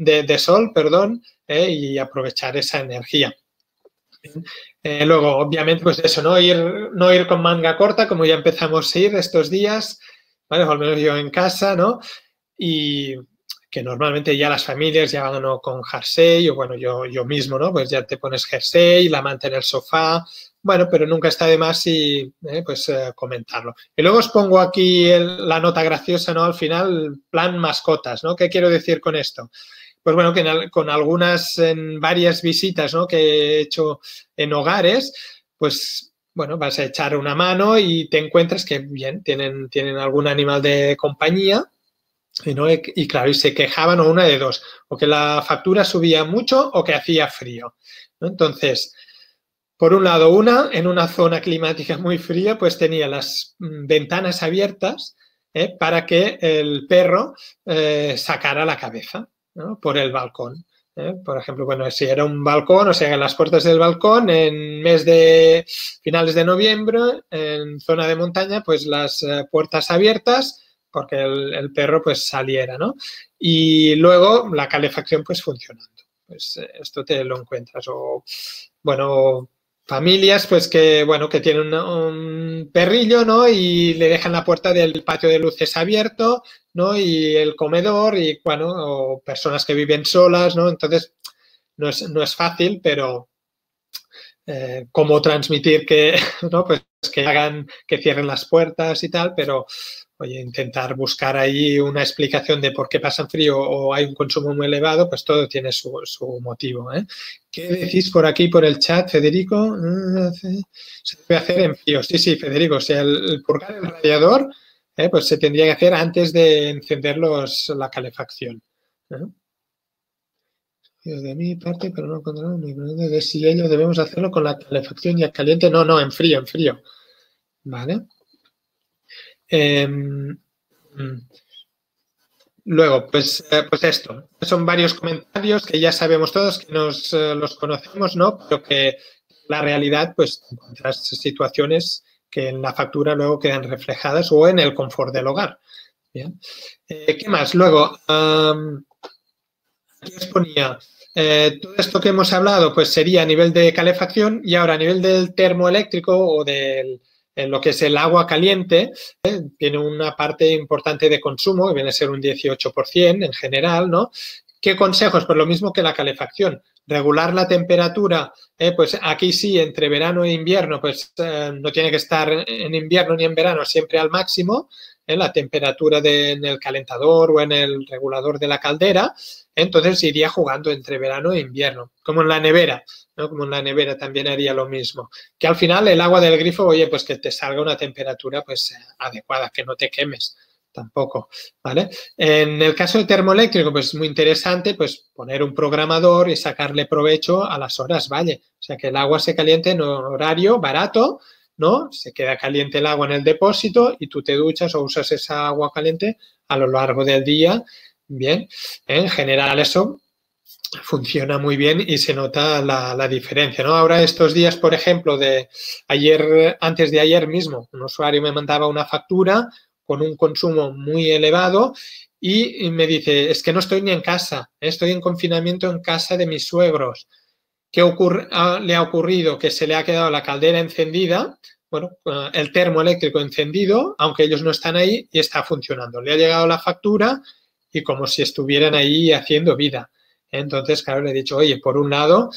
y aprovechar esa energía. Luego, obviamente, pues eso, no ir con manga corta, como ya empezamos a ir estos días, ¿vale? O al menos yo en casa, ¿no? Y que normalmente ya las familias ya van, ¿no? Con jersey, o bueno, yo mismo, ¿no? Pues ya te pones jersey, la manta en el sofá, bueno, pero nunca está de más comentarlo. Y luego os pongo aquí la nota graciosa, ¿no? Al final, plan mascotas, ¿no? ¿Qué quiero decir con esto? Pues bueno, que con en varias visitas, ¿no? Que he hecho en hogares, pues bueno, vas a echar una mano y te encuentras que bien, tienen algún animal de compañía, ¿no? Y claro, y se quejaban o una de dos, o que la factura subía mucho o que hacía frío, ¿no? Entonces, por un lado, en una zona climática muy fría, pues tenía las ventanas abiertas para que el perro sacara la cabeza, ¿no? Por el balcón. Por ejemplo, bueno, si era un balcón, o sea, en las puertas del balcón, en mes de finales de noviembre, en zona de montaña, pues las puertas abiertas, porque el perro pues saliera, ¿no? Y luego la calefacción pues funcionando. Pues esto te lo encuentras. O, bueno, familias pues que, bueno, que tienen un perrillo, ¿no? Y le dejan la puerta del patio de luces abierto, ¿no? Y el comedor y, bueno, o personas que viven solas, ¿no? Entonces, no es fácil, pero cómo transmitir que, ¿no? Pues que hagan, que cierren las puertas y tal, pero oye, intentar buscar ahí una explicación de por qué pasan frío o hay un consumo muy elevado, pues todo tiene su motivo. ¿Qué decís por aquí, por el chat, Federico? Se debe hacer en frío. Sí, sí, Federico, o sea, el purgar el radiador, pues se tendría que hacer antes de encender la calefacción. De mi parte, pero no controlamos mi pregunta de si ello debemos hacerlo con la calefacción ya caliente. No, no, en frío, en frío. ¿Vale? Luego, pues esto. Son varios comentarios que ya sabemos todos, que los conocemos, ¿no? Pero que la realidad, pues, encuentras situaciones que en la factura luego quedan reflejadas o en el confort del hogar. Bien. ¿Qué más? Luego, aquí os ponía, todo esto que hemos hablado, pues sería a nivel de calefacción y ahora a nivel del termoeléctrico o de lo que es el agua caliente, tiene una parte importante de consumo, que viene a ser un 18% en general, ¿no? ¿Qué consejos? Pues lo mismo que la calefacción. Regular la temperatura, pues aquí sí, entre verano e invierno, pues no tiene que estar en invierno ni en verano siempre al máximo, la temperatura en el calentador o en el regulador de la caldera, entonces iría jugando entre verano e invierno, como en la nevera, ¿no? Como en la nevera también haría lo mismo. Que al final el agua del grifo, oye, pues que te salga una temperatura pues adecuada, que no te quemes tampoco, ¿vale? En el caso del termoeléctrico, pues es muy interesante, pues poner un programador y sacarle provecho a las horas valle. O sea, que el agua se caliente en horario barato, ¿no? Se queda caliente el agua en el depósito y tú te duchas o usas esa agua caliente a lo largo del día. Bien, en general eso funciona muy bien y se nota la diferencia, ¿no? Ahora estos días, por ejemplo, antes de ayer mismo, un usuario me mandaba una factura con un consumo muy elevado y me dice, es que no estoy ni en casa, estoy en confinamiento en casa de mis suegros. ¿Qué le ha ocurrido? Que se le ha quedado la caldera encendida, bueno, el termoeléctrico encendido, aunque ellos no están ahí, y está funcionando. Le ha llegado la factura y como si estuvieran ahí haciendo vida. Entonces, claro, le he dicho, oye, por un lado,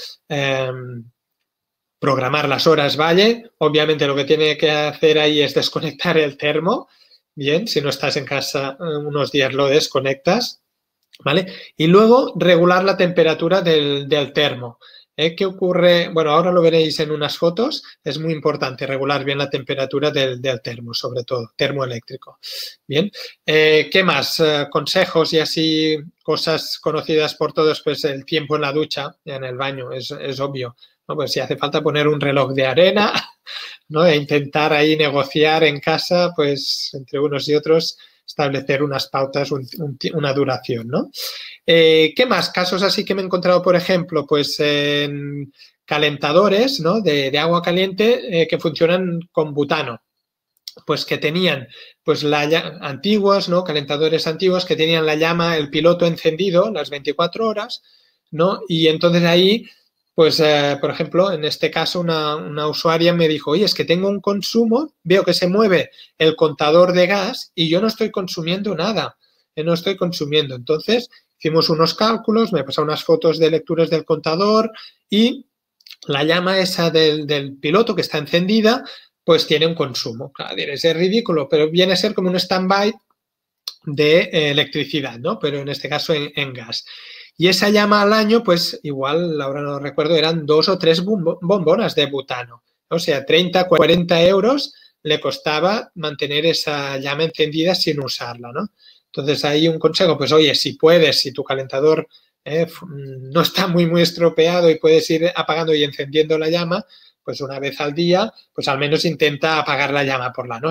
programar las horas valle. Obviamente lo que tiene que hacer ahí es desconectar el termo. Bien, si no estás en casa unos días lo desconectas, ¿vale? Y luego regular la temperatura del termo. ¿Qué ocurre? Bueno, ahora lo veréis en unas fotos. Es muy importante regular bien la temperatura del termo, sobre todo, termoeléctrico. Bien. ¿Qué más? Consejos y así, cosas conocidas por todos, pues el tiempo en la ducha, en el baño, es obvio, ¿no? Pues si hace falta poner un reloj de arena, ¿no? E intentar ahí negociar en casa, pues entre unos y otros, establecer unas pautas, una duración, ¿no? ¿Qué más? Casos así que me he encontrado, por ejemplo, pues en calentadores, ¿no? de agua caliente que funcionan con butano. Pues que tenían pues antiguos, ¿no? Calentadores antiguos que tenían la llama, el piloto encendido las 24 horas, ¿no? Y entonces ahí, pues, por ejemplo, en este caso una usuaria me dijo, oye, es que tengo un consumo, veo que se mueve el contador de gas y yo no estoy consumiendo nada, no estoy consumiendo. Entonces, hicimos unos cálculos, me pasaron unas fotos de lecturas del contador y la llama esa del piloto que está encendida, pues tiene un consumo. Claro, es ridículo, pero viene a ser como un stand-by de electricidad, ¿no? Pero en este caso en gas. Y esa llama al año, pues igual, ahora no recuerdo, eran 2 o 3 bombonas de butano. O sea, 30, 40 euros le costaba mantener esa llama encendida sin usarla, ¿no? Entonces, ahí un consejo, pues oye, si puedes, si tu calentador no está muy estropeado y puedes ir apagando y encendiendo la llama, pues una vez al día, pues al menos intenta apagar la llama por la noche.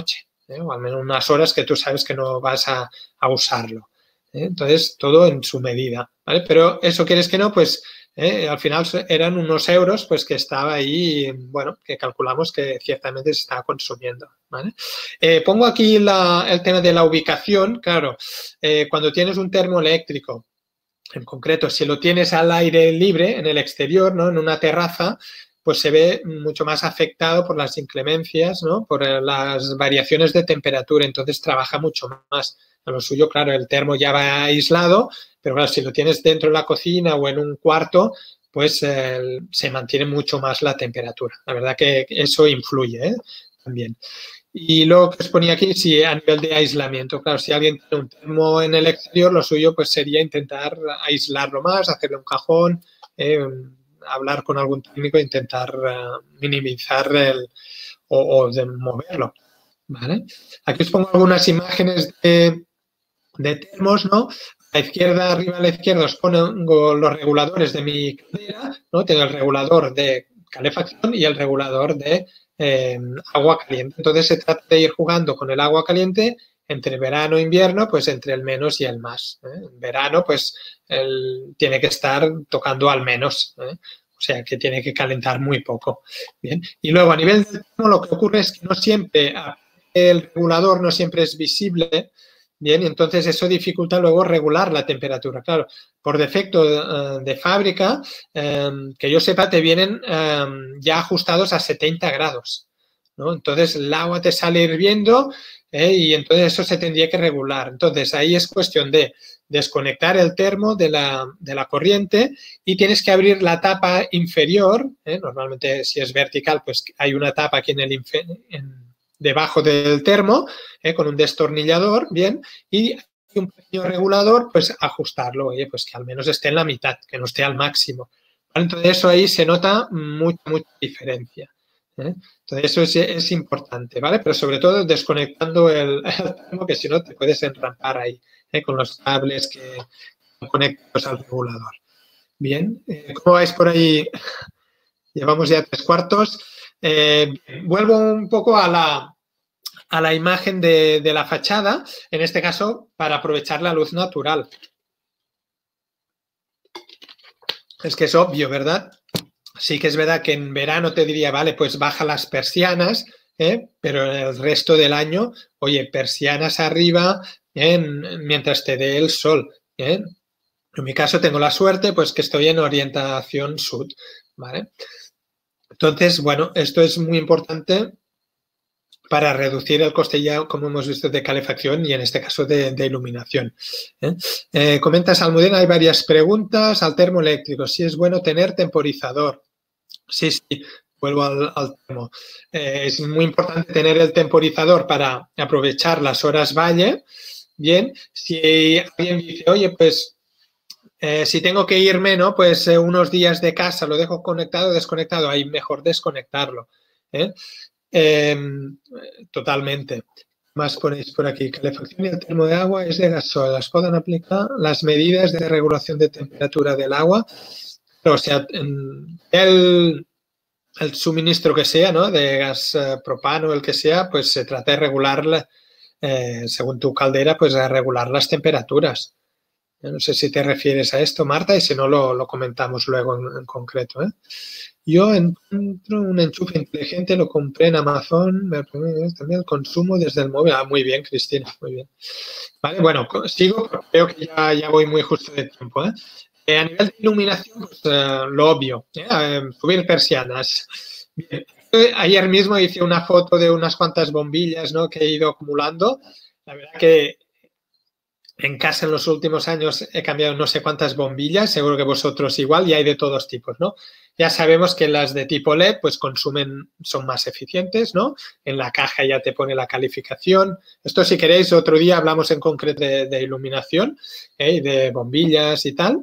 o al menos unas horas que tú sabes que no vas a usarlo. Entonces, todo en su medida, ¿vale? Pero eso quieres que no, pues al final eran unos euros pues que estaba ahí, bueno, que calculamos que ciertamente se estaba consumiendo, ¿vale? Pongo aquí el tema de la ubicación. Claro, cuando tienes un termoeléctrico, en concreto, si lo tienes al aire libre, en el exterior, ¿no? En una terraza, pues se ve mucho más afectado por las inclemencias, ¿no? Por las variaciones de temperatura, entonces trabaja mucho más. A lo suyo, claro, el termo ya va aislado, pero claro, si lo tienes dentro de la cocina o en un cuarto, pues se mantiene mucho más la temperatura. La verdad que eso influye también. Y luego que os ponía aquí, si a nivel de aislamiento, claro, si alguien tiene un termo en el exterior, lo suyo pues sería intentar aislarlo más, hacerle un cajón, hablar con algún técnico e intentar minimizar o de moverlo, ¿vale? Aquí os pongo algunas imágenes de termos, ¿no? A la izquierda, arriba a la izquierda os pongo los reguladores de mi caldera, ¿no? Tengo el regulador de calefacción y el regulador de agua caliente. Entonces se trata de ir jugando con el agua caliente entre verano e invierno, pues entre el menos y el más. En verano, pues tiene que estar tocando al menos, o sea que tiene que calentar muy poco. Bien. Y luego a nivel del termo lo que ocurre es que no siempre el regulador no siempre es visible. Bien, entonces eso dificulta luego regular la temperatura. Claro, por defecto de fábrica, que yo sepa, te vienen ya ajustados a 70 grados, ¿no? Entonces el agua te sale hirviendo y entonces eso se tendría que regular. Entonces ahí es cuestión de desconectar el termo de la corriente y tienes que abrir la tapa inferior. Normalmente si es vertical, pues hay una tapa aquí debajo del termo, con un destornillador, bien, y un pequeño regulador, pues ajustarlo, oye, pues que al menos esté en la mitad, que no esté al máximo. ¿Vale? Entonces eso ahí se nota mucha diferencia. Entonces eso es importante, ¿vale? Pero sobre todo desconectando el termo, que si no te puedes enrampar ahí, con los cables que conectas al regulador. Bien, ¿cómo vais por ahí? Llevamos ya 3/4. Vuelvo un poco a la imagen de la fachada, en este caso para aprovechar la luz natural. Es que es obvio, ¿verdad? Sí que es verdad que en verano te diría, vale, pues baja las persianas, pero el resto del año, oye, persianas arriba mientras te dé el sol. En mi caso tengo la suerte, pues que estoy en orientación sur, ¿vale? Entonces, bueno, esto es muy importante para reducir el coste ya, como hemos visto, de calefacción y en este caso de iluminación. Comentas, Almudena, hay varias preguntas al termoeléctrico. Si es bueno tener temporizador. Sí, vuelvo al termo. Es muy importante tener el temporizador para aprovechar las horas valle. Bien, si alguien dice, oye, pues si tengo que irme, ¿no? Pues unos días de casa lo dejo conectado o desconectado, ahí mejor desconectarlo. Totalmente. Más ponéis por aquí. Calefacción y el termo de agua es de gasoil. Las pueden aplicar las medidas de regulación de temperatura del agua. O sea, el suministro que sea, ¿no? De gas propano, el que sea, pues se trata de regular, según tu caldera, pues a regular las temperaturas. No sé si te refieres a esto, Marta, y si no lo comentamos luego en concreto. Yo encuentro un enchufe inteligente, lo compré en Amazon, también el consumo desde el móvil. Ah, muy bien, Cristina, muy bien. Vale, bueno, sigo, pero creo que ya voy muy justo de tiempo. A nivel de iluminación, pues lo obvio, subir persianas. Bien. Ayer mismo hice una foto de unas cuantas bombillas, ¿no? Que he ido acumulando. La verdad que en casa en los últimos años he cambiado no sé cuántas bombillas, seguro que vosotros igual, y hay de todos tipos, ¿no? Ya sabemos que las de tipo LED pues son más eficientes, ¿no? En la caja ya te pone la calificación. Esto si queréis otro día hablamos en concreto de iluminación y de bombillas y tal.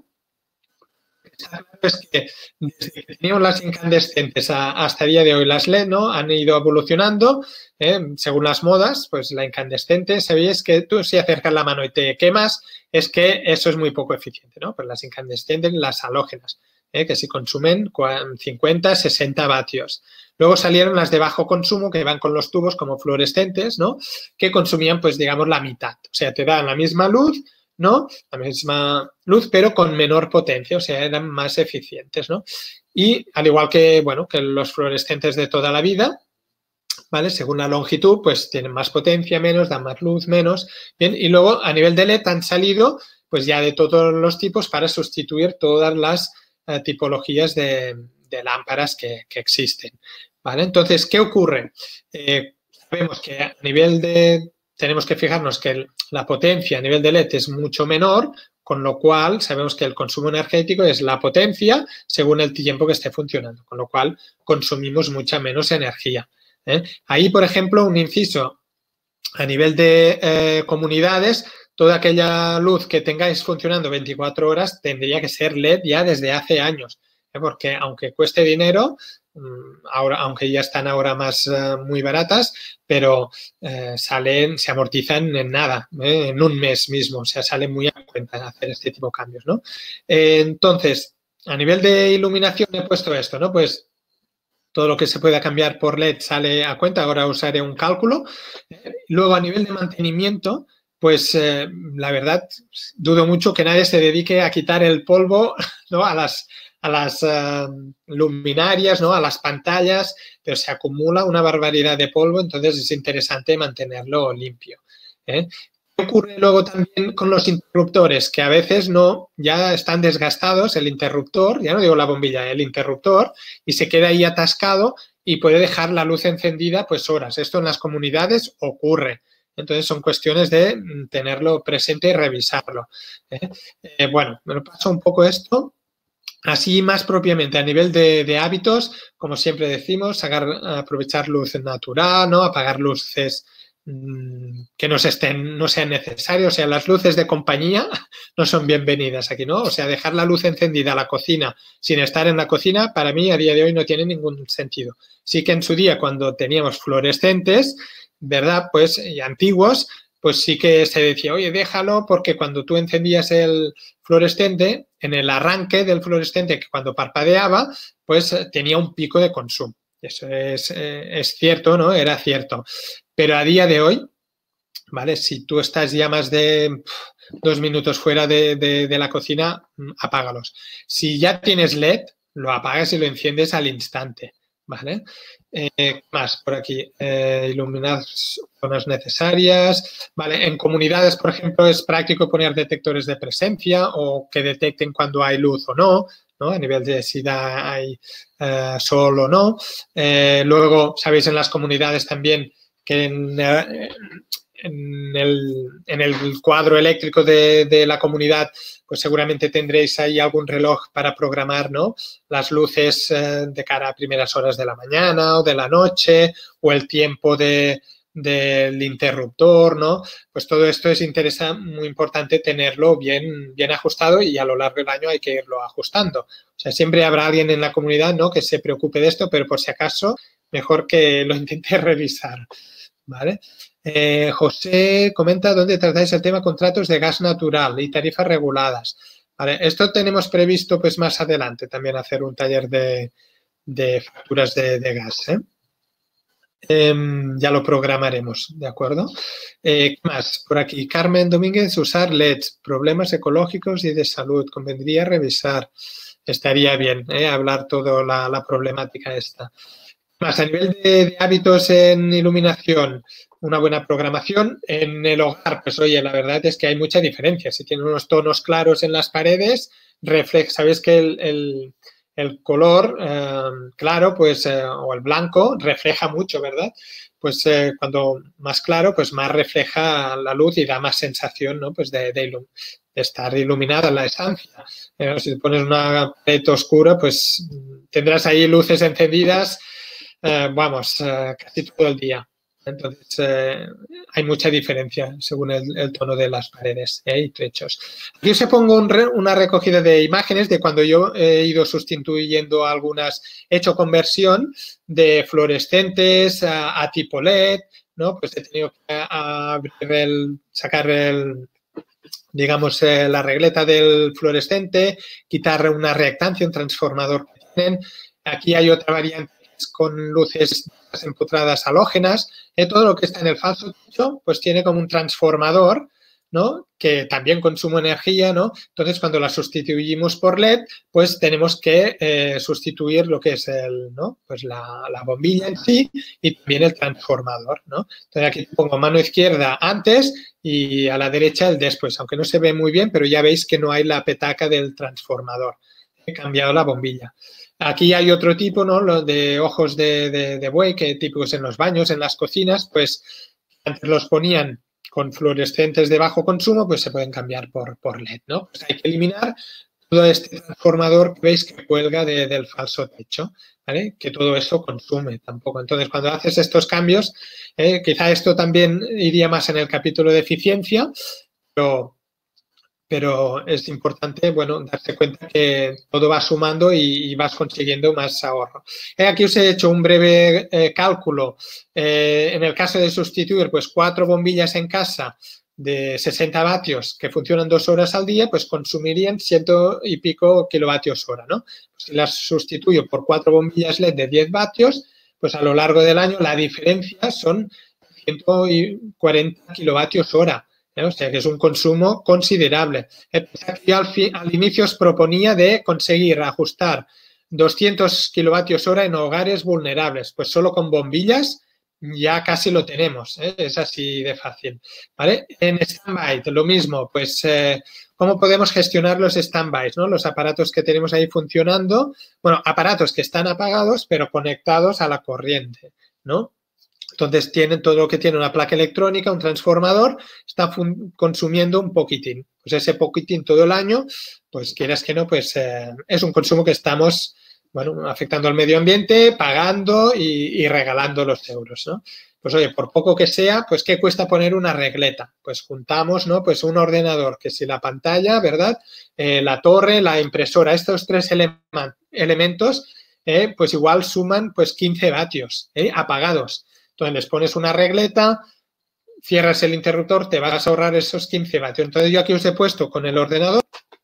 Es que desde que teníamos las incandescentes hasta el día de hoy las LED, ¿no? Han ido evolucionando según las modas, pues la incandescente, sabéis que tú si acercas la mano y te quemas, es que eso es muy poco eficiente, ¿no? Pues las incandescentes, las halógenas. que si consumen 50, 60 vatios. Luego salieron las de bajo consumo, que van con los tubos como fluorescentes, ¿no? Que consumían, pues, digamos, la mitad. O sea, te dan la misma luz, ¿no? La misma luz, pero con menor potencia, o sea, eran más eficientes, ¿no? Y al igual que, bueno, que los fluorescentes de toda la vida, ¿vale? Según la longitud, pues tienen más potencia, menos, dan más luz, menos. Bien, y luego a nivel de LED han salido, pues ya de todos los tipos para sustituir todas las tipologías de lámparas que existen, ¿vale? Entonces, ¿qué ocurre? Sabemos que a nivel de, tenemos que fijarnos que la potencia a nivel de LED es mucho menor, con lo cual sabemos que el consumo energético es la potencia según el tiempo que esté funcionando, con lo cual consumimos mucha menos energía. Ahí, por ejemplo, un inciso, a nivel de comunidades, toda aquella luz que tengáis funcionando 24 horas tendría que ser LED ya desde hace años, porque aunque cueste dinero, ahora, aunque ya están ahora más muy baratas, pero se amortizan en nada, en un mes mismo, o sea, sale muy a cuenta hacer este tipo de cambios, ¿no? Entonces, a nivel de iluminación he puesto esto, ¿no? Pues todo lo que se pueda cambiar por LED sale a cuenta. Ahora usaré un cálculo. Luego, a nivel de mantenimiento, pues la verdad, dudo mucho que nadie se dedique a quitar el polvo, ¿no? a las luminarias, ¿no? A las pantallas, pero se acumula una barbaridad de polvo, entonces es interesante mantenerlo limpio. ¿Qué ocurre luego también con los interruptores? Que a veces no, ya están desgastados el interruptor, ya no digo la bombilla, el interruptor, y se queda ahí atascado y puede dejar la luz encendida pues horas. Esto en las comunidades ocurre. Entonces son cuestiones de tenerlo presente y revisarlo. Bueno, me lo paso un poco esto. Así más propiamente a nivel de hábitos, como siempre decimos, aprovechar luz natural, ¿no? Apagar luces que no sean necesarias, o sea, las luces de compañía no son bienvenidas aquí, ¿no? O sea, dejar la luz encendida a la cocina sin estar en la cocina, para mí a día de hoy no tiene ningún sentido. Sí que en su día, cuando teníamos fluorescentes, ¿verdad? Pues, y antiguos, pues sí que se decía, oye, déjalo, porque cuando tú encendías el fluorescente, en el arranque del fluorescente, que cuando parpadeaba, pues tenía un pico de consumo. Eso es cierto, ¿no? Era cierto. Pero a día de hoy, ¿vale? Si tú estás ya más de 2 minutos fuera de la cocina, apágalos. Si ya tienes LED, lo apagas y lo enciendes al instante, ¿vale? Más por aquí, iluminar zonas necesarias, ¿vale? En comunidades, por ejemplo, es práctico poner detectores de presencia o que detecten cuando hay luz o no, ¿no? A nivel de si hay sol o no. Luego, sabéis, en las comunidades también que en el cuadro eléctrico de la comunidad, pues seguramente tendréis ahí algún reloj para programar, ¿no? Las luces de cara a primeras horas de la mañana o de la noche, o el tiempo del interruptor, ¿no? Pues todo esto es muy importante tenerlo bien ajustado, y a lo largo del año hay que irlo ajustando. O sea, siempre habrá alguien en la comunidad, ¿no?, que se preocupe de esto, pero por si acaso, mejor que lo intente revisar, ¿vale? José comenta dónde tratáis el tema contratos de gas natural y tarifas reguladas. Vale, esto tenemos previsto pues más adelante también hacer un taller de facturas de gas. Ya lo programaremos, ¿de acuerdo? ¿Qué más? Por aquí, Carmen Domínguez, usar LEDs, problemas ecológicos y de salud. Convendría revisar. Estaría bien, hablar toda la problemática esta. Más a nivel de hábitos en iluminación, una buena programación. En el hogar, pues oye, la verdad es que hay mucha diferencia. Si tiene unos tonos claros en las paredes, sabes que el color claro, pues, o el blanco, refleja mucho, ¿verdad? Pues cuando más claro, pues más refleja la luz y da más sensación, ¿no? Pues de estar iluminada en la estancia. Si pones una pared oscura, pues tendrás ahí luces encendidas, casi todo el día. Entonces, hay mucha diferencia según el tono de las paredes y techos. Aquí os pongo una recogida de imágenes de cuando yo he ido sustituyendo algunas, he hecho conversión de fluorescentes a tipo LED, ¿no? Pues he tenido que sacar digamos, la regleta del fluorescente, quitar una reactancia, un transformador que tienen. Aquí hay otra variante con luces empotradas halógenas. Todo lo que está en el falso techo, pues tiene como un transformador, ¿no? Que también consume energía, ¿no? Entonces, cuando la sustituimos por LED, pues tenemos que sustituir lo que es ¿no? Pues la bombilla en sí y también el transformador, ¿no? Entonces, aquí pongo mano izquierda antes y a la derecha el después, aunque no se ve muy bien, pero ya veis que no hay la petaca del transformador. He cambiado la bombilla. Aquí hay otro tipo, ¿no? Los de ojos de buey, que típicos en los baños, en las cocinas, pues antes los ponían con fluorescentes de bajo consumo, pues se pueden cambiar por LED, ¿no? Pues hay que eliminar todo este transformador que veis que cuelga del falso techo, ¿vale? Que todo eso consume tampoco. Entonces, cuando haces estos cambios, quizá esto también iría más en el capítulo de eficiencia, pero es importante, bueno, darse cuenta que todo va sumando y vas consiguiendo más ahorro. Aquí os he hecho un breve cálculo. En el caso de sustituir, pues 4 bombillas en casa de 60 vatios que funcionan 2 horas al día, pues consumirían 100 y pico kilovatios hora, ¿no? Pues si las sustituyo por 4 bombillas LED de 10 vatios, pues a lo largo del año la diferencia son 140 kilovatios hora. O sea, que es un consumo considerable. Yo al inicio os proponía de conseguir ajustar 200 kilovatios hora en hogares vulnerables. Pues solo con bombillas ya casi lo tenemos. Es así de fácil. ¿Vale? En standby, lo mismo. Pues, ¿cómo podemos gestionar los standbys, ¿no? Los aparatos que tenemos ahí funcionando. Bueno, aparatos que están apagados, pero conectados a la corriente, ¿no? Entonces, tienen todo lo que tiene una placa electrónica, un transformador, está consumiendo un poquitín. Pues ese poquitín todo el año, pues quieras que no, pues es un consumo que estamos, bueno, afectando al medio ambiente, pagando y regalando los euros, ¿no? Pues oye, por poco que sea, pues ¿qué cuesta poner una regleta? Pues juntamos, ¿no? Pues un ordenador, que si la pantalla, ¿verdad? La torre, la impresora, estos 3 elementos, pues igual suman pues 15 vatios apagados. Entonces, les pones una regleta, cierras el interruptor, te vas a ahorrar esos 15 vatios. Entonces, yo aquí os he puesto con el ordenador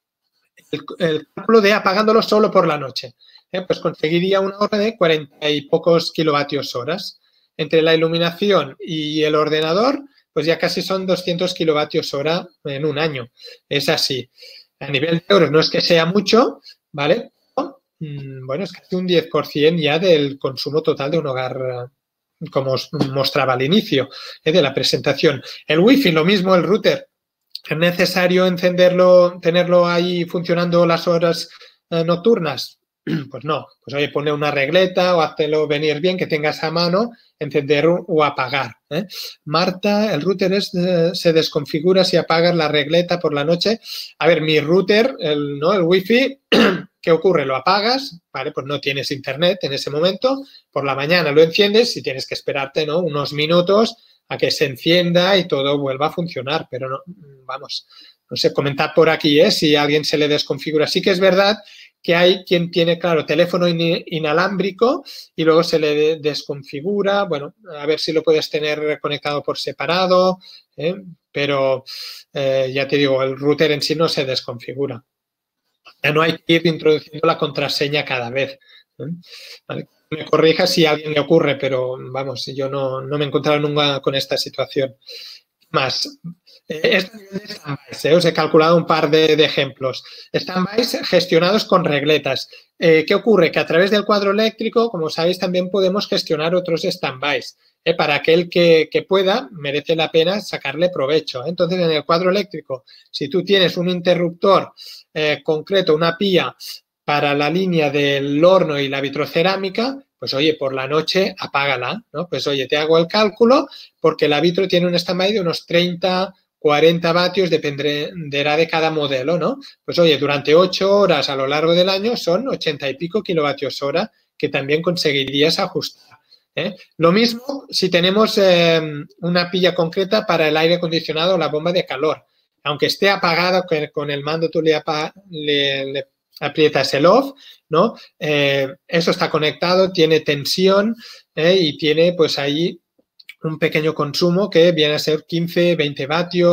el cálculo de apagándolo solo por la noche. Pues conseguiría una hora de 40 y pocos kilovatios horas. Entre la iluminación y el ordenador, pues ya casi son 200 kilovatios hora en un año. Es así. A nivel de euros no es que sea mucho, ¿vale? Bueno, es casi un 10% ya del consumo total de un hogar, como os mostraba al inicio de la presentación. El wifi, lo mismo, el router. ¿Es necesario encenderlo, tenerlo ahí funcionando las horas nocturnas? Pues no. Pues oye, pone una regleta o háztelo venir bien, que tengas a mano, encender o apagar. Marta, el router se desconfigura si apagas la regleta por la noche. A ver, mi router, el wifi, ¿qué ocurre? Lo apagas, ¿vale? Pues no tienes internet en ese momento. Por la mañana lo enciendes y tienes que esperarte, ¿no? Unos minutos a que se encienda y todo vuelva a funcionar. Pero no, vamos, no sé, comentad por aquí, si a alguien se le desconfigura. Sí que es verdad que hay quien tiene, claro, teléfono inalámbrico y luego se le desconfigura. Bueno, a ver si lo puedes tener conectado por separado, pero ya te digo, el router en sí no se desconfigura. Ya no hay que ir introduciendo la contraseña cada vez. ¿Vale? Me corrija si a alguien le ocurre, pero vamos, yo no me he encontrado nunca con esta situación. Más. Os he calculado un par de ejemplos. Standbys gestionados con regletas. ¿Qué ocurre? Que a través del cuadro eléctrico, como sabéis, también podemos gestionar otros standbys. Para aquel que pueda, merece la pena sacarle provecho. Entonces, en el cuadro eléctrico, si tú tienes un interruptor concreto, una pía para la línea del horno y la vitrocerámica, pues oye, por la noche apágala, ¿no? Pues oye, te hago el cálculo porque la vitro tiene un standby de unos 30, 40 vatios, dependerá de cada modelo, ¿no? Pues oye, durante 8 horas a lo largo del año son 80 y pico kilovatios hora que también conseguirías ajustar. Lo mismo si tenemos una pilla concreta para el aire acondicionado o la bomba de calor. Aunque esté apagada, con el mando tú le aprietas el off, ¿no? Eso está conectado, tiene tensión y tiene pues ahí un pequeño consumo que viene a ser 15, 20 vatios,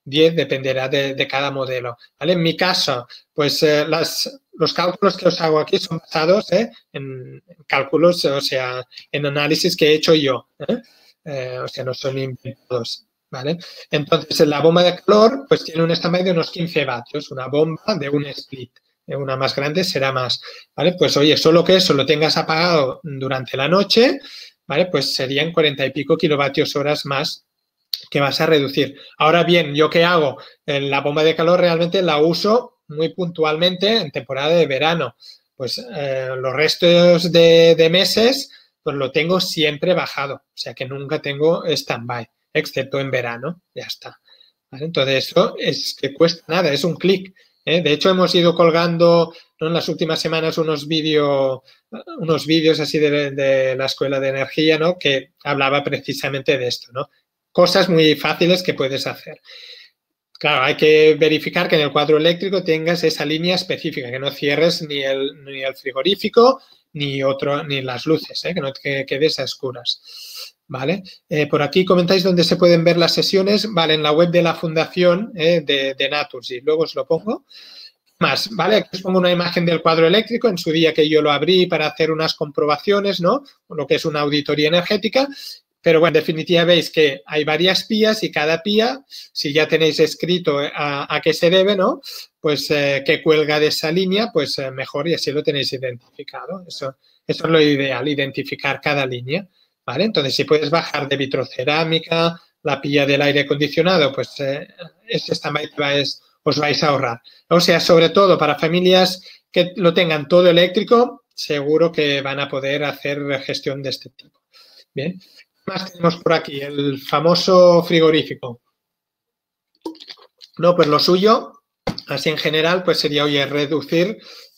10, dependerá de cada modelo, ¿vale? En mi caso, pues los cálculos que os hago aquí son basados en cálculos, o sea, en análisis que he hecho yo, o sea, no son inventados, ¿vale? Entonces, la bomba de calor, pues tiene un estándar de unos 15 vatios, una bomba de un split. Una más grande será más, ¿vale? Pues, oye, solo que eso lo tengas apagado durante la noche, ¿vale? Pues serían 40 y pico kilovatios horas más que vas a reducir. Ahora bien, ¿yo qué hago? La bomba de calor realmente la uso muy puntualmente en temporada de verano. Pues los restos de meses, pues lo tengo siempre bajado. O sea que nunca tengo stand-by, excepto en verano. Ya está. ¿Vale? Entonces, eso es que cuesta nada, es un clic. De hecho, hemos ido colgando, ¿no?, en las últimas semanas unos vídeos así de la Escuela de Energía, ¿no?, que hablaba precisamente de esto, ¿no? Cosas muy fáciles que puedes hacer. Claro, hay que verificar que en el cuadro eléctrico tengas esa línea específica, que no cierres ni el frigorífico ni las luces, que no te quedes a oscuras. ¿Vale? Por aquí comentáis dónde se pueden ver las sesiones. Vale, en la web de la fundación de Naturgy. Luego os lo pongo. Más, ¿vale? Aquí os pongo una imagen del cuadro eléctrico en su día que yo lo abrí para hacer unas comprobaciones, ¿no? Lo que es una auditoría energética. Pero bueno, en definitiva veis que hay varias pías y cada pía, si ya tenéis escrito a qué se debe, ¿no? Pues que cuelga de esa línea, pues mejor y así lo tenéis identificado. Eso es lo ideal, identificar cada línea, ¿vale? Entonces, si puedes bajar de vitrocerámica, la pilla del aire acondicionado, pues este stand-by os vais a ahorrar. O sea, sobre todo para familias que lo tengan todo eléctrico, seguro que van a poder hacer gestión de este tipo. Bien. ¿Qué más tenemos por aquí? El famoso frigorífico. No, pues lo suyo, así en general, pues sería, oye, reducir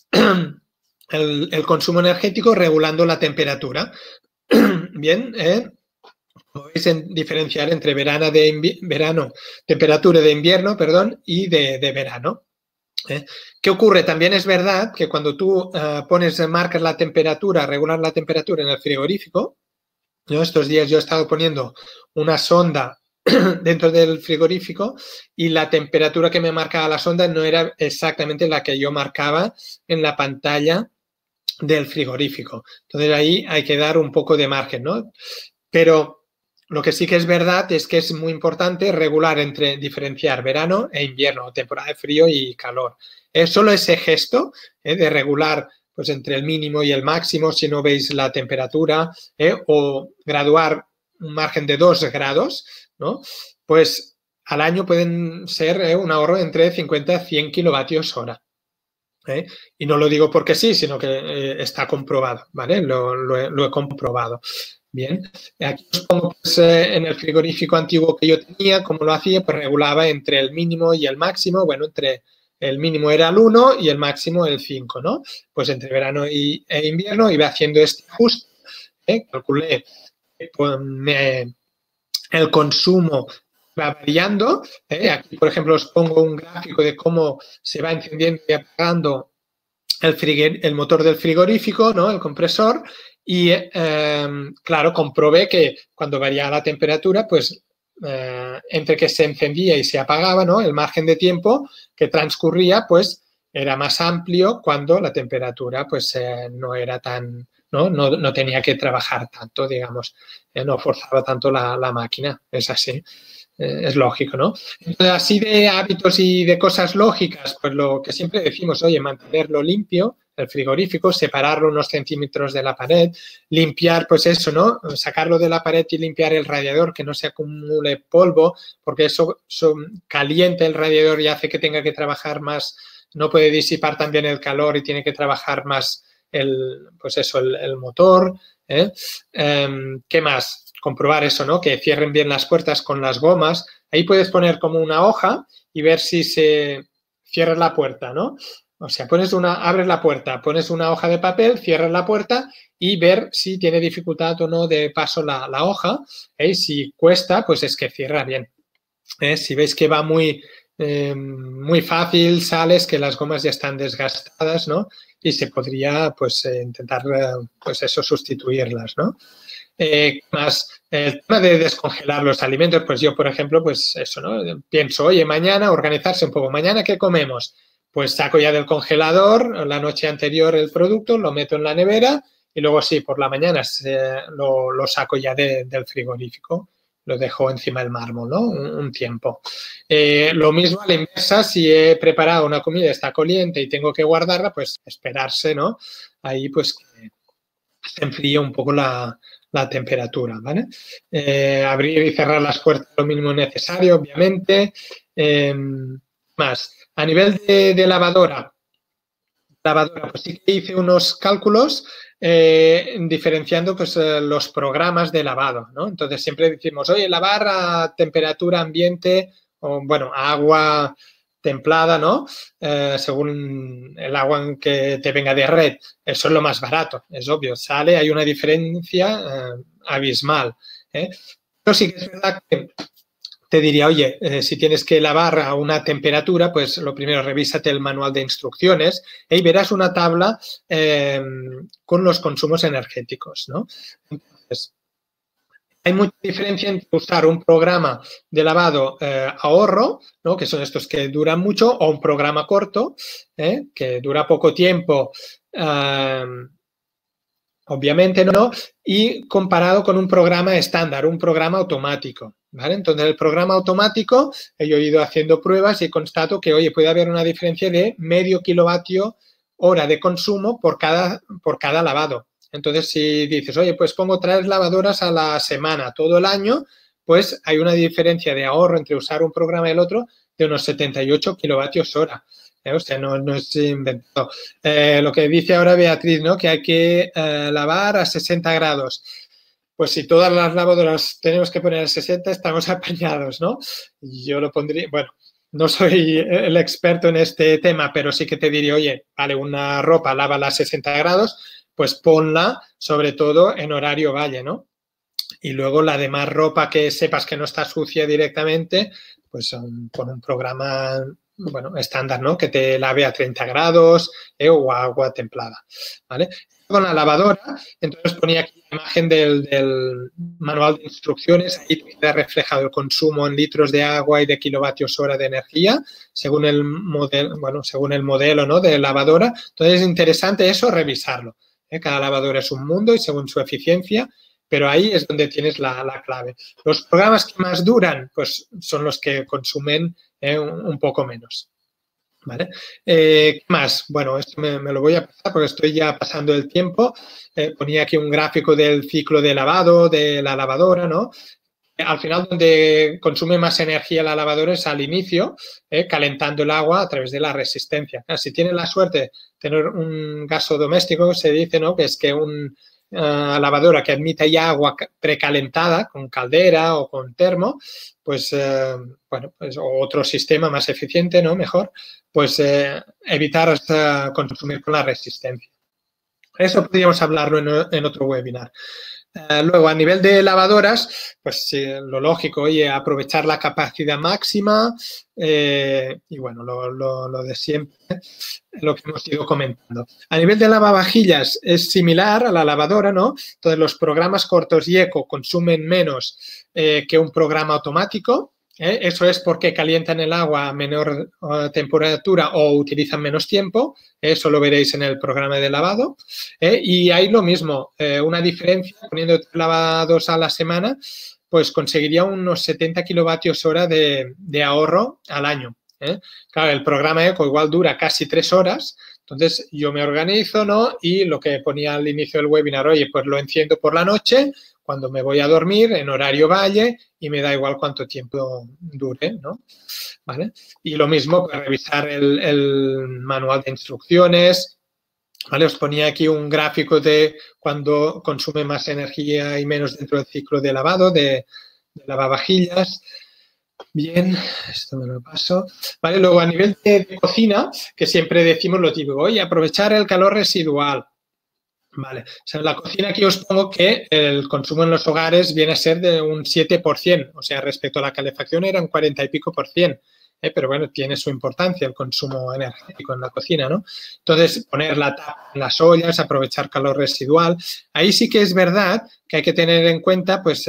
el consumo energético regulando la temperatura. Bien, podéis diferenciar entre temperatura de invierno, perdón, y de verano. ¿Qué ocurre? También es verdad que cuando tú marcas la temperatura, regular la temperatura en el frigorífico, ¿no? Estos días yo he estado poniendo una sonda dentro del frigorífico y la temperatura que me marcaba la sonda no era exactamente la que yo marcaba en la pantalla del frigorífico. Entonces ahí hay que dar un poco de margen, ¿no? Pero lo que sí que es verdad es que es muy importante diferenciar verano e invierno, temporada de frío y calor. Solo ese gesto de regular pues entre el mínimo y el máximo, si no veis la temperatura, o graduar un margen de 2 grados, ¿no? Pues al año pueden ser un ahorro entre 50 a 100 kilovatios hora. Y no lo digo porque sí, sino que está comprobado, ¿vale? Lo he comprobado. Bien, aquí os pongo pues, en el frigorífico antiguo que yo tenía, como lo hacía, pues regulaba entre el mínimo y el máximo. Bueno, entre el mínimo era el 1 y el máximo el 5, ¿no? Pues entre verano e invierno iba haciendo este ajuste, calculé el consumo va variando. Aquí, por ejemplo, os pongo un gráfico de cómo se va encendiendo y apagando el motor del frigorífico, ¿no? El compresor. Y, claro, comprobé que cuando variaba la temperatura, pues entre que se encendía y se apagaba, ¿no? El margen de tiempo que transcurría, pues era más amplio cuando la temperatura, pues no era tan, no tenía que trabajar tanto, digamos, no forzaba tanto la máquina. Es así. Es lógico, ¿no? Entonces, así de hábitos y de cosas lógicas, pues lo que siempre decimos, oye, mantenerlo limpio, el frigorífico, separarlo unos centímetros de la pared, limpiar, pues eso, ¿no? Sacarlo de la pared y limpiar el radiador, que no se acumule polvo, porque eso calienta el radiador y hace que tenga que trabajar más, no puede disipar también el calor y tiene que trabajar más el motor. ¿Qué más? Comprobar eso, ¿no? Que cierren bien las puertas con las gomas. Ahí puedes poner como una hoja y ver si se cierra la puerta, ¿no? O sea, abres la puerta, pones una hoja de papel, cierras la puerta y ver si tiene dificultad o no de paso la hoja. Si cuesta, pues es que cierra bien. Si veis que va muy fácil, sales que las gomas ya están desgastadas, ¿no? Y se podría, pues, intentar, pues eso, sustituirlas, ¿no? Más el tema de descongelar los alimentos, pues yo, por ejemplo, pues eso, ¿no? Pienso, oye, mañana organizarse un poco. ¿Mañana qué comemos? Pues saco ya del congelador la noche anterior el producto, lo meto en la nevera y luego sí, por la mañana lo saco ya del frigorífico. Lo dejo encima del mármol, ¿no? Un tiempo. Lo mismo a la inversa, si he preparado una comida, está caliente y tengo que guardarla, pues esperarse, ¿no? Ahí pues que se enfríe un poco la temperatura, ¿vale? Abrir y cerrar las puertas lo mínimo necesario, obviamente. Más. A nivel de lavadora, pues sí que hice unos cálculos diferenciando pues, los programas de lavado, ¿no? Entonces siempre decimos, oye, lavar a temperatura ambiente o, bueno, a agua templada, ¿no? Según el agua que te venga de red. Eso es lo más barato, es obvio. Sale, hay una diferencia abismal. Pero sí que es verdad que te diría, oye, si tienes que lavar a una temperatura, pues lo primero, revísate el manual de instrucciones y verás una tabla con los consumos energéticos, ¿no? Entonces, hay mucha diferencia entre usar un programa de lavado ahorro, ¿no? Que son estos que duran mucho, o un programa corto, que dura poco tiempo, obviamente no, y comparado con un programa estándar, un programa automático, ¿vale? Entonces, el programa automático, yo he ido haciendo pruebas y constato que, oye, puede haber una diferencia de medio kilovatio hora de consumo por cada lavado. Entonces, si dices, oye, pues pongo 3 lavadoras a la semana, todo el año, pues hay una diferencia de ahorro entre usar un programa y el otro de unos 78 kilovatios hora. O sea, no es inventado. Lo que dice ahora Beatriz, ¿no? Que hay que lavar a 60 grados. Pues si todas las lavadoras tenemos que poner a 60, estamos apañados, ¿no? Yo lo pondría, bueno, no soy el experto en este tema, pero sí que te diría, oye, vale, una ropa, lávala a 60 grados, pues ponla sobre todo en horario valle, ¿no? Y luego la demás ropa que sepas que no está sucia directamente, pues pon un programa, bueno, estándar, ¿no? Que te lave a 30 grados o a agua templada, ¿vale? Con la lavadora, entonces ponía aquí la imagen del manual de instrucciones, ahí queda reflejado el consumo en litros de agua y de kilovatios hora de energía, según el modelo, bueno, según el modelo, ¿no? De lavadora. Entonces es interesante eso, revisarlo. Cada lavadora es un mundo y según su eficiencia, pero ahí es donde tienes la clave. Los programas que más duran, pues son los que consumen un poco menos. ¿Vale? ¿Qué más? Bueno, esto me lo voy a pasar porque estoy ya pasando el tiempo. Ponía aquí un gráfico del ciclo de lavado de la lavadora, ¿no? Al final, donde consume más energía la lavadora es al inicio, calentando el agua a través de la resistencia. Si tienes la suerte de tener un gaso doméstico, se dice, ¿no? Que es que una lavadora que admite ya agua precalentada con caldera o con termo, pues, bueno, pues otro sistema más eficiente, ¿no? Mejor, pues evitar consumir con la resistencia. Eso podríamos hablarlo en otro webinar. Luego, a nivel de lavadoras, pues lo lógico, oye, aprovechar la capacidad máxima y bueno, lo de siempre, lo que hemos ido comentando. A nivel de lavavajillas es similar a la lavadora, ¿no? Entonces, los programas cortos y eco consumen menos que un programa automático. Eso es porque calientan el agua a menor temperatura o utilizan menos tiempo. Eso lo veréis en el programa de lavado. Y hay lo mismo, una diferencia, poniendo 3 lavados a la semana, pues conseguiría unos 70 kilovatios hora de ahorro al año. Claro, el programa Eco igual dura casi 3 horas, entonces yo me organizo, ¿no? Y lo que ponía al inicio del webinar, oye, pues lo enciendo por la noche, cuando me voy a dormir, en horario valle, y me da igual cuánto tiempo dure, ¿no? ¿Vale? Y lo mismo, pues revisar el manual de instrucciones, ¿vale? Os ponía aquí un gráfico de cuando consume más energía y menos dentro del ciclo de lavado, de lavavajillas. Bien, esto me lo paso. Vale, luego a nivel de cocina, que siempre decimos lo típico, oye, aprovechar el calor residual. Vale, o sea, en la cocina aquí os pongo que el consumo en los hogares viene a ser de un 7%, o sea, respecto a la calefacción era un 40 y pico %. pero bueno, tiene su importancia el consumo energético en la cocina, ¿no? Entonces, poner la tapa en las ollas, aprovechar calor residual. Ahí sí que es verdad que hay que tener en cuenta, pues,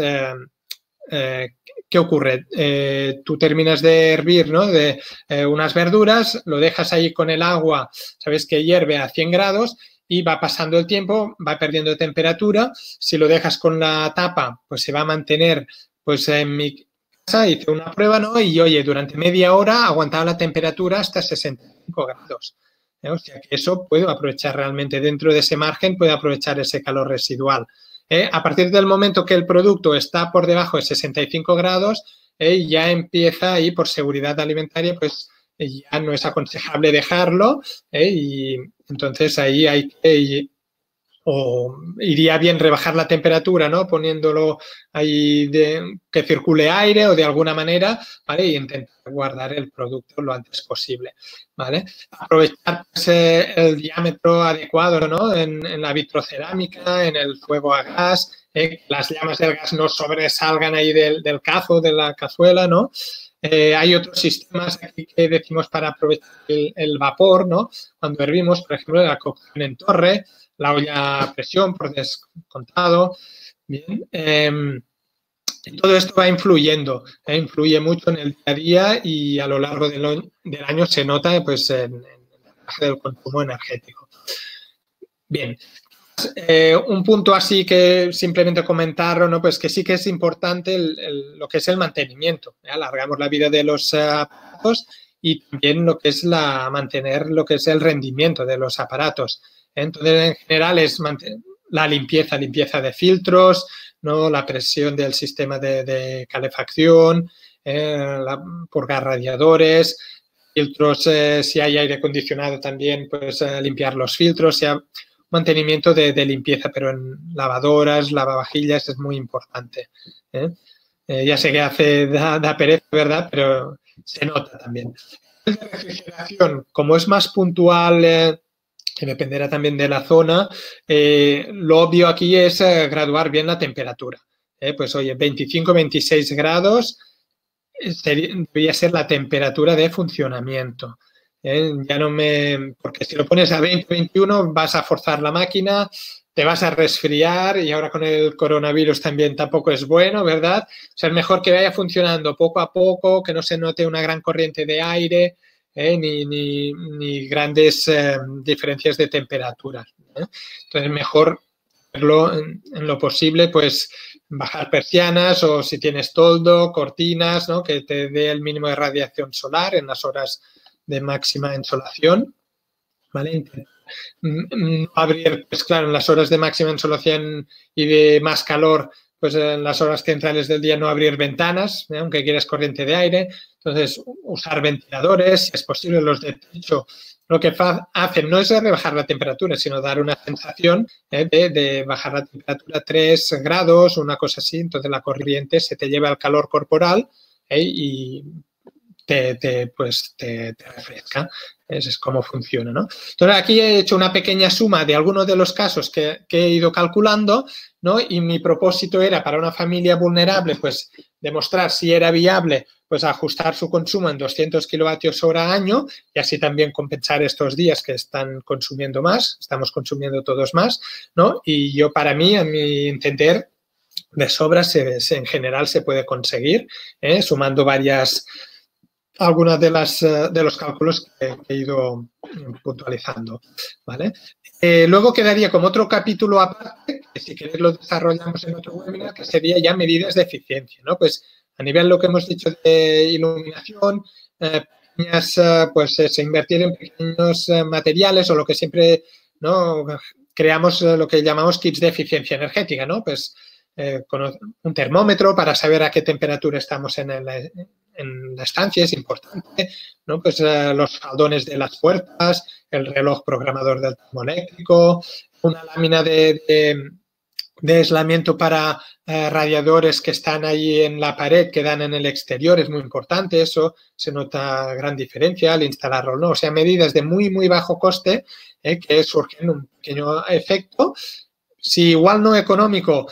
¿qué ocurre? Tú terminas de hervir, ¿no? Unas verduras, lo dejas ahí con el agua, sabes que hierve a 100 grados y va pasando el tiempo, va perdiendo temperatura. Si lo dejas con la tapa, pues se va a mantener, pues en mi casa hice una prueba, ¿no? Y oye, durante media hora aguantaba la temperatura hasta 65 grados. O sea que eso puedo aprovechar realmente dentro de ese margen, puedo aprovechar ese calor residual. A partir del momento que el producto está por debajo de 65 grados, ya empieza ahí por seguridad alimentaria, pues ya no es aconsejable dejarlo y entonces ahí hay que, o iría bien rebajar la temperatura, ¿no? Poniéndolo ahí que circule aire o de alguna manera, ¿vale? Y intentar guardar el producto lo antes posible, ¿vale? Aprovechar pues, el diámetro adecuado, ¿no? En la vitrocerámica, en el fuego a gas, que las llamas del gas no sobresalgan ahí del cazo, de la cazuela, ¿no? Hay otros sistemas aquí que decimos para aprovechar el vapor, ¿no? Cuando hervimos, por ejemplo, la cocción en torre, la olla a presión, por descontado. Bien. Todo esto va influyendo, influye mucho en el día a día y a lo largo del año se nota pues, en el baje del consumo energético. Bien. Un punto así que simplemente comentarlo, ¿no? Pues que sí que es importante lo que es el mantenimiento. Alargamos la vida de los aparatos y también lo que es mantener lo que es el rendimiento de los aparatos. Entonces, en general, es la limpieza de filtros, ¿no? La presión del sistema de calefacción, purgar radiadores, filtros, si hay aire acondicionado también, pues limpiar los filtros, mantenimiento de limpieza, pero en lavadoras, lavavajillas es muy importante. Ya sé que da pereza, ¿verdad? Pero se nota también. La refrigeración, como es más puntual, que dependerá también de la zona, lo obvio aquí es graduar bien la temperatura. Pues oye, 25-26 grados debería ser la temperatura de funcionamiento. Ya no porque si lo pones a 20-21 vas a forzar la máquina, te vas a resfriar y ahora con el coronavirus también tampoco es bueno, ¿verdad? O sea, es mejor que vaya funcionando poco a poco, que no se note una gran corriente de aire, ni grandes diferencias de temperatura. Entonces, mejor hacerlo en lo posible, pues bajar persianas o si tienes toldo, cortinas, ¿no? Que te dé el mínimo de radiación solar en las horas de máxima insolación, ¿vale? Abrir, pues claro, en las horas de máxima insolación y de más calor, pues en las horas centrales del día no abrir ventanas, aunque quieras corriente de aire. Entonces, usar ventiladores, si es posible, los de techo. Lo que hacen no es rebajar la temperatura, sino dar una sensación de bajar la temperatura 3 grados, una cosa así. Entonces, la corriente se te lleva el calor corporal y te refresca. Es como funciona, ¿no? Entonces, aquí he hecho una pequeña suma de algunos de los casos que he ido calculando, ¿no? Y mi propósito era para una familia vulnerable, pues demostrar si era viable, pues ajustar su consumo en 200 kilovatios hora año y así también compensar estos días que están consumiendo más, estamos consumiendo todos más, ¿no? Y yo, para mí, a mi entender, de sobras en general se puede conseguir, sumando algunas de los cálculos que he ido puntualizando, ¿vale? Luego quedaría como otro capítulo aparte, que si queréis lo desarrollamos en otro webinar, que sería ya medidas de eficiencia, ¿no? Pues a nivel lo que hemos dicho de iluminación, pues invertir en pequeños materiales o lo que siempre, ¿no? Creamos lo que llamamos kits de eficiencia energética, ¿no? Pues con un termómetro para saber a qué temperatura estamos en la estancia, es importante, ¿no? Pues los faldones de las puertas, el reloj programador del termoeléctrico, una lámina de aislamiento para radiadores que están ahí en la pared, que dan en el exterior, es muy importante, eso se nota gran diferencia al instalarlo, ¿no? O sea, medidas de muy, muy bajo coste que surgen un pequeño efecto. Si igual no económico,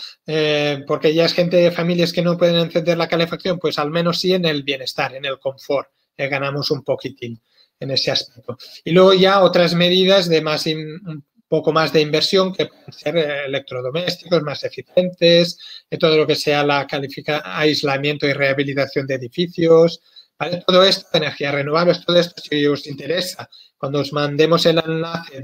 porque ya es gente de familias que no pueden encender la calefacción, pues al menos sí en el bienestar, en el confort. ganamos un poquitín en ese aspecto. Y luego ya otras medidas de un poco más de inversión que pueden ser electrodomésticos más eficientes, todo lo que sea aislamiento y rehabilitación de edificios, ¿vale? Todo esto, energías renovables, todo esto, si os interesa, cuando os mandemos el enlace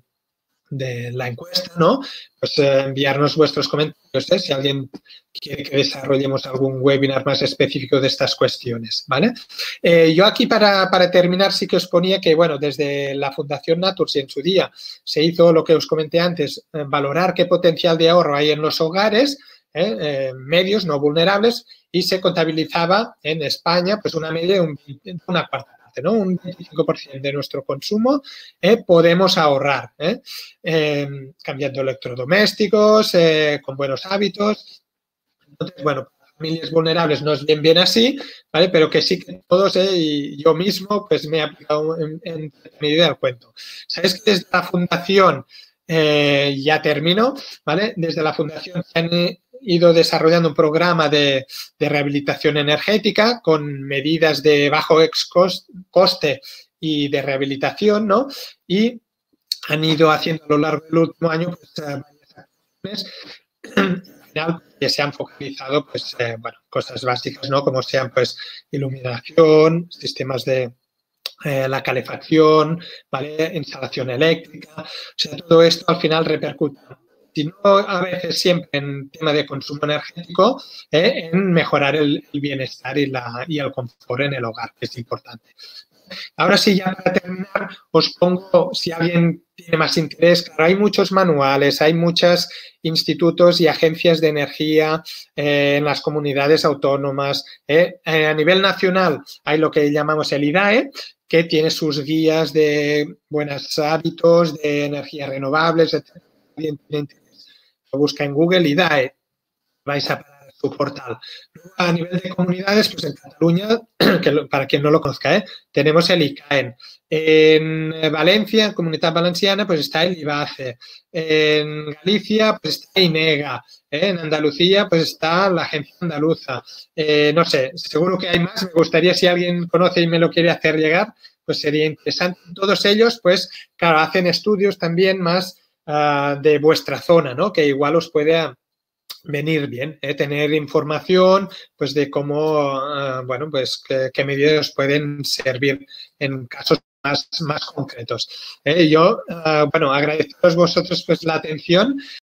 de la encuesta, ¿no? Pues enviarnos vuestros comentarios, si alguien quiere que desarrollemos algún webinar más específico de estas cuestiones, ¿vale? Yo aquí para terminar sí que os ponía que, bueno, desde la Fundación Naturgy en su día se hizo lo que os comenté antes, valorar qué potencial de ahorro hay en los hogares, medios no vulnerables, y se contabilizaba en España pues una media de una cuarta parte, ¿no? Un 25% de nuestro consumo podemos ahorrar, cambiando electrodomésticos, con buenos hábitos. Entonces, bueno, para familias vulnerables no es bien así, ¿vale? Pero que sí que todos, y yo mismo, pues me he aplicado en medida del cuento. ¿Sabes que desde la Fundación, ya termino, ¿vale? Desde la Fundación se han ido desarrollando un programa de rehabilitación energética con medidas de bajo coste y de rehabilitación, ¿no? Y han ido haciendo a lo largo del último año pues, varias acciones al final que se han focalizado pues, bueno, cosas básicas, ¿no? Como sean pues iluminación, sistemas de la calefacción, ¿vale? Instalación eléctrica, o sea, todo esto al final repercute, si no a veces siempre en tema de consumo energético, en mejorar el bienestar y el confort en el hogar, que es importante. Ahora sí, ya para terminar, os pongo, si alguien tiene más interés, claro, hay muchos manuales, hay muchos institutos y agencias de energía en las comunidades autónomas. A nivel nacional hay lo que llamamos el IDAE, que tiene sus guías de buenos hábitos, de energías renovables, etc. Lo busca en Google, IDAE, vais a parar su portal. A nivel de comunidades, pues en Cataluña, que para quien no lo conozca, tenemos el ICAEN. En Valencia, en Comunidad Valenciana, pues está el IBACE. En Galicia, pues está INEGA. En Andalucía, pues está la Agencia Andaluza. No sé, seguro que hay más. Me gustaría, si alguien conoce y me lo quiere hacer llegar, pues sería interesante. Todos ellos, pues, claro, hacen estudios también más de vuestra zona, ¿no? Que igual os puede venir bien, tener información pues de cómo, bueno, pues qué medidas pueden servir en casos más concretos. Yo, bueno, agradeceros vosotros pues la atención.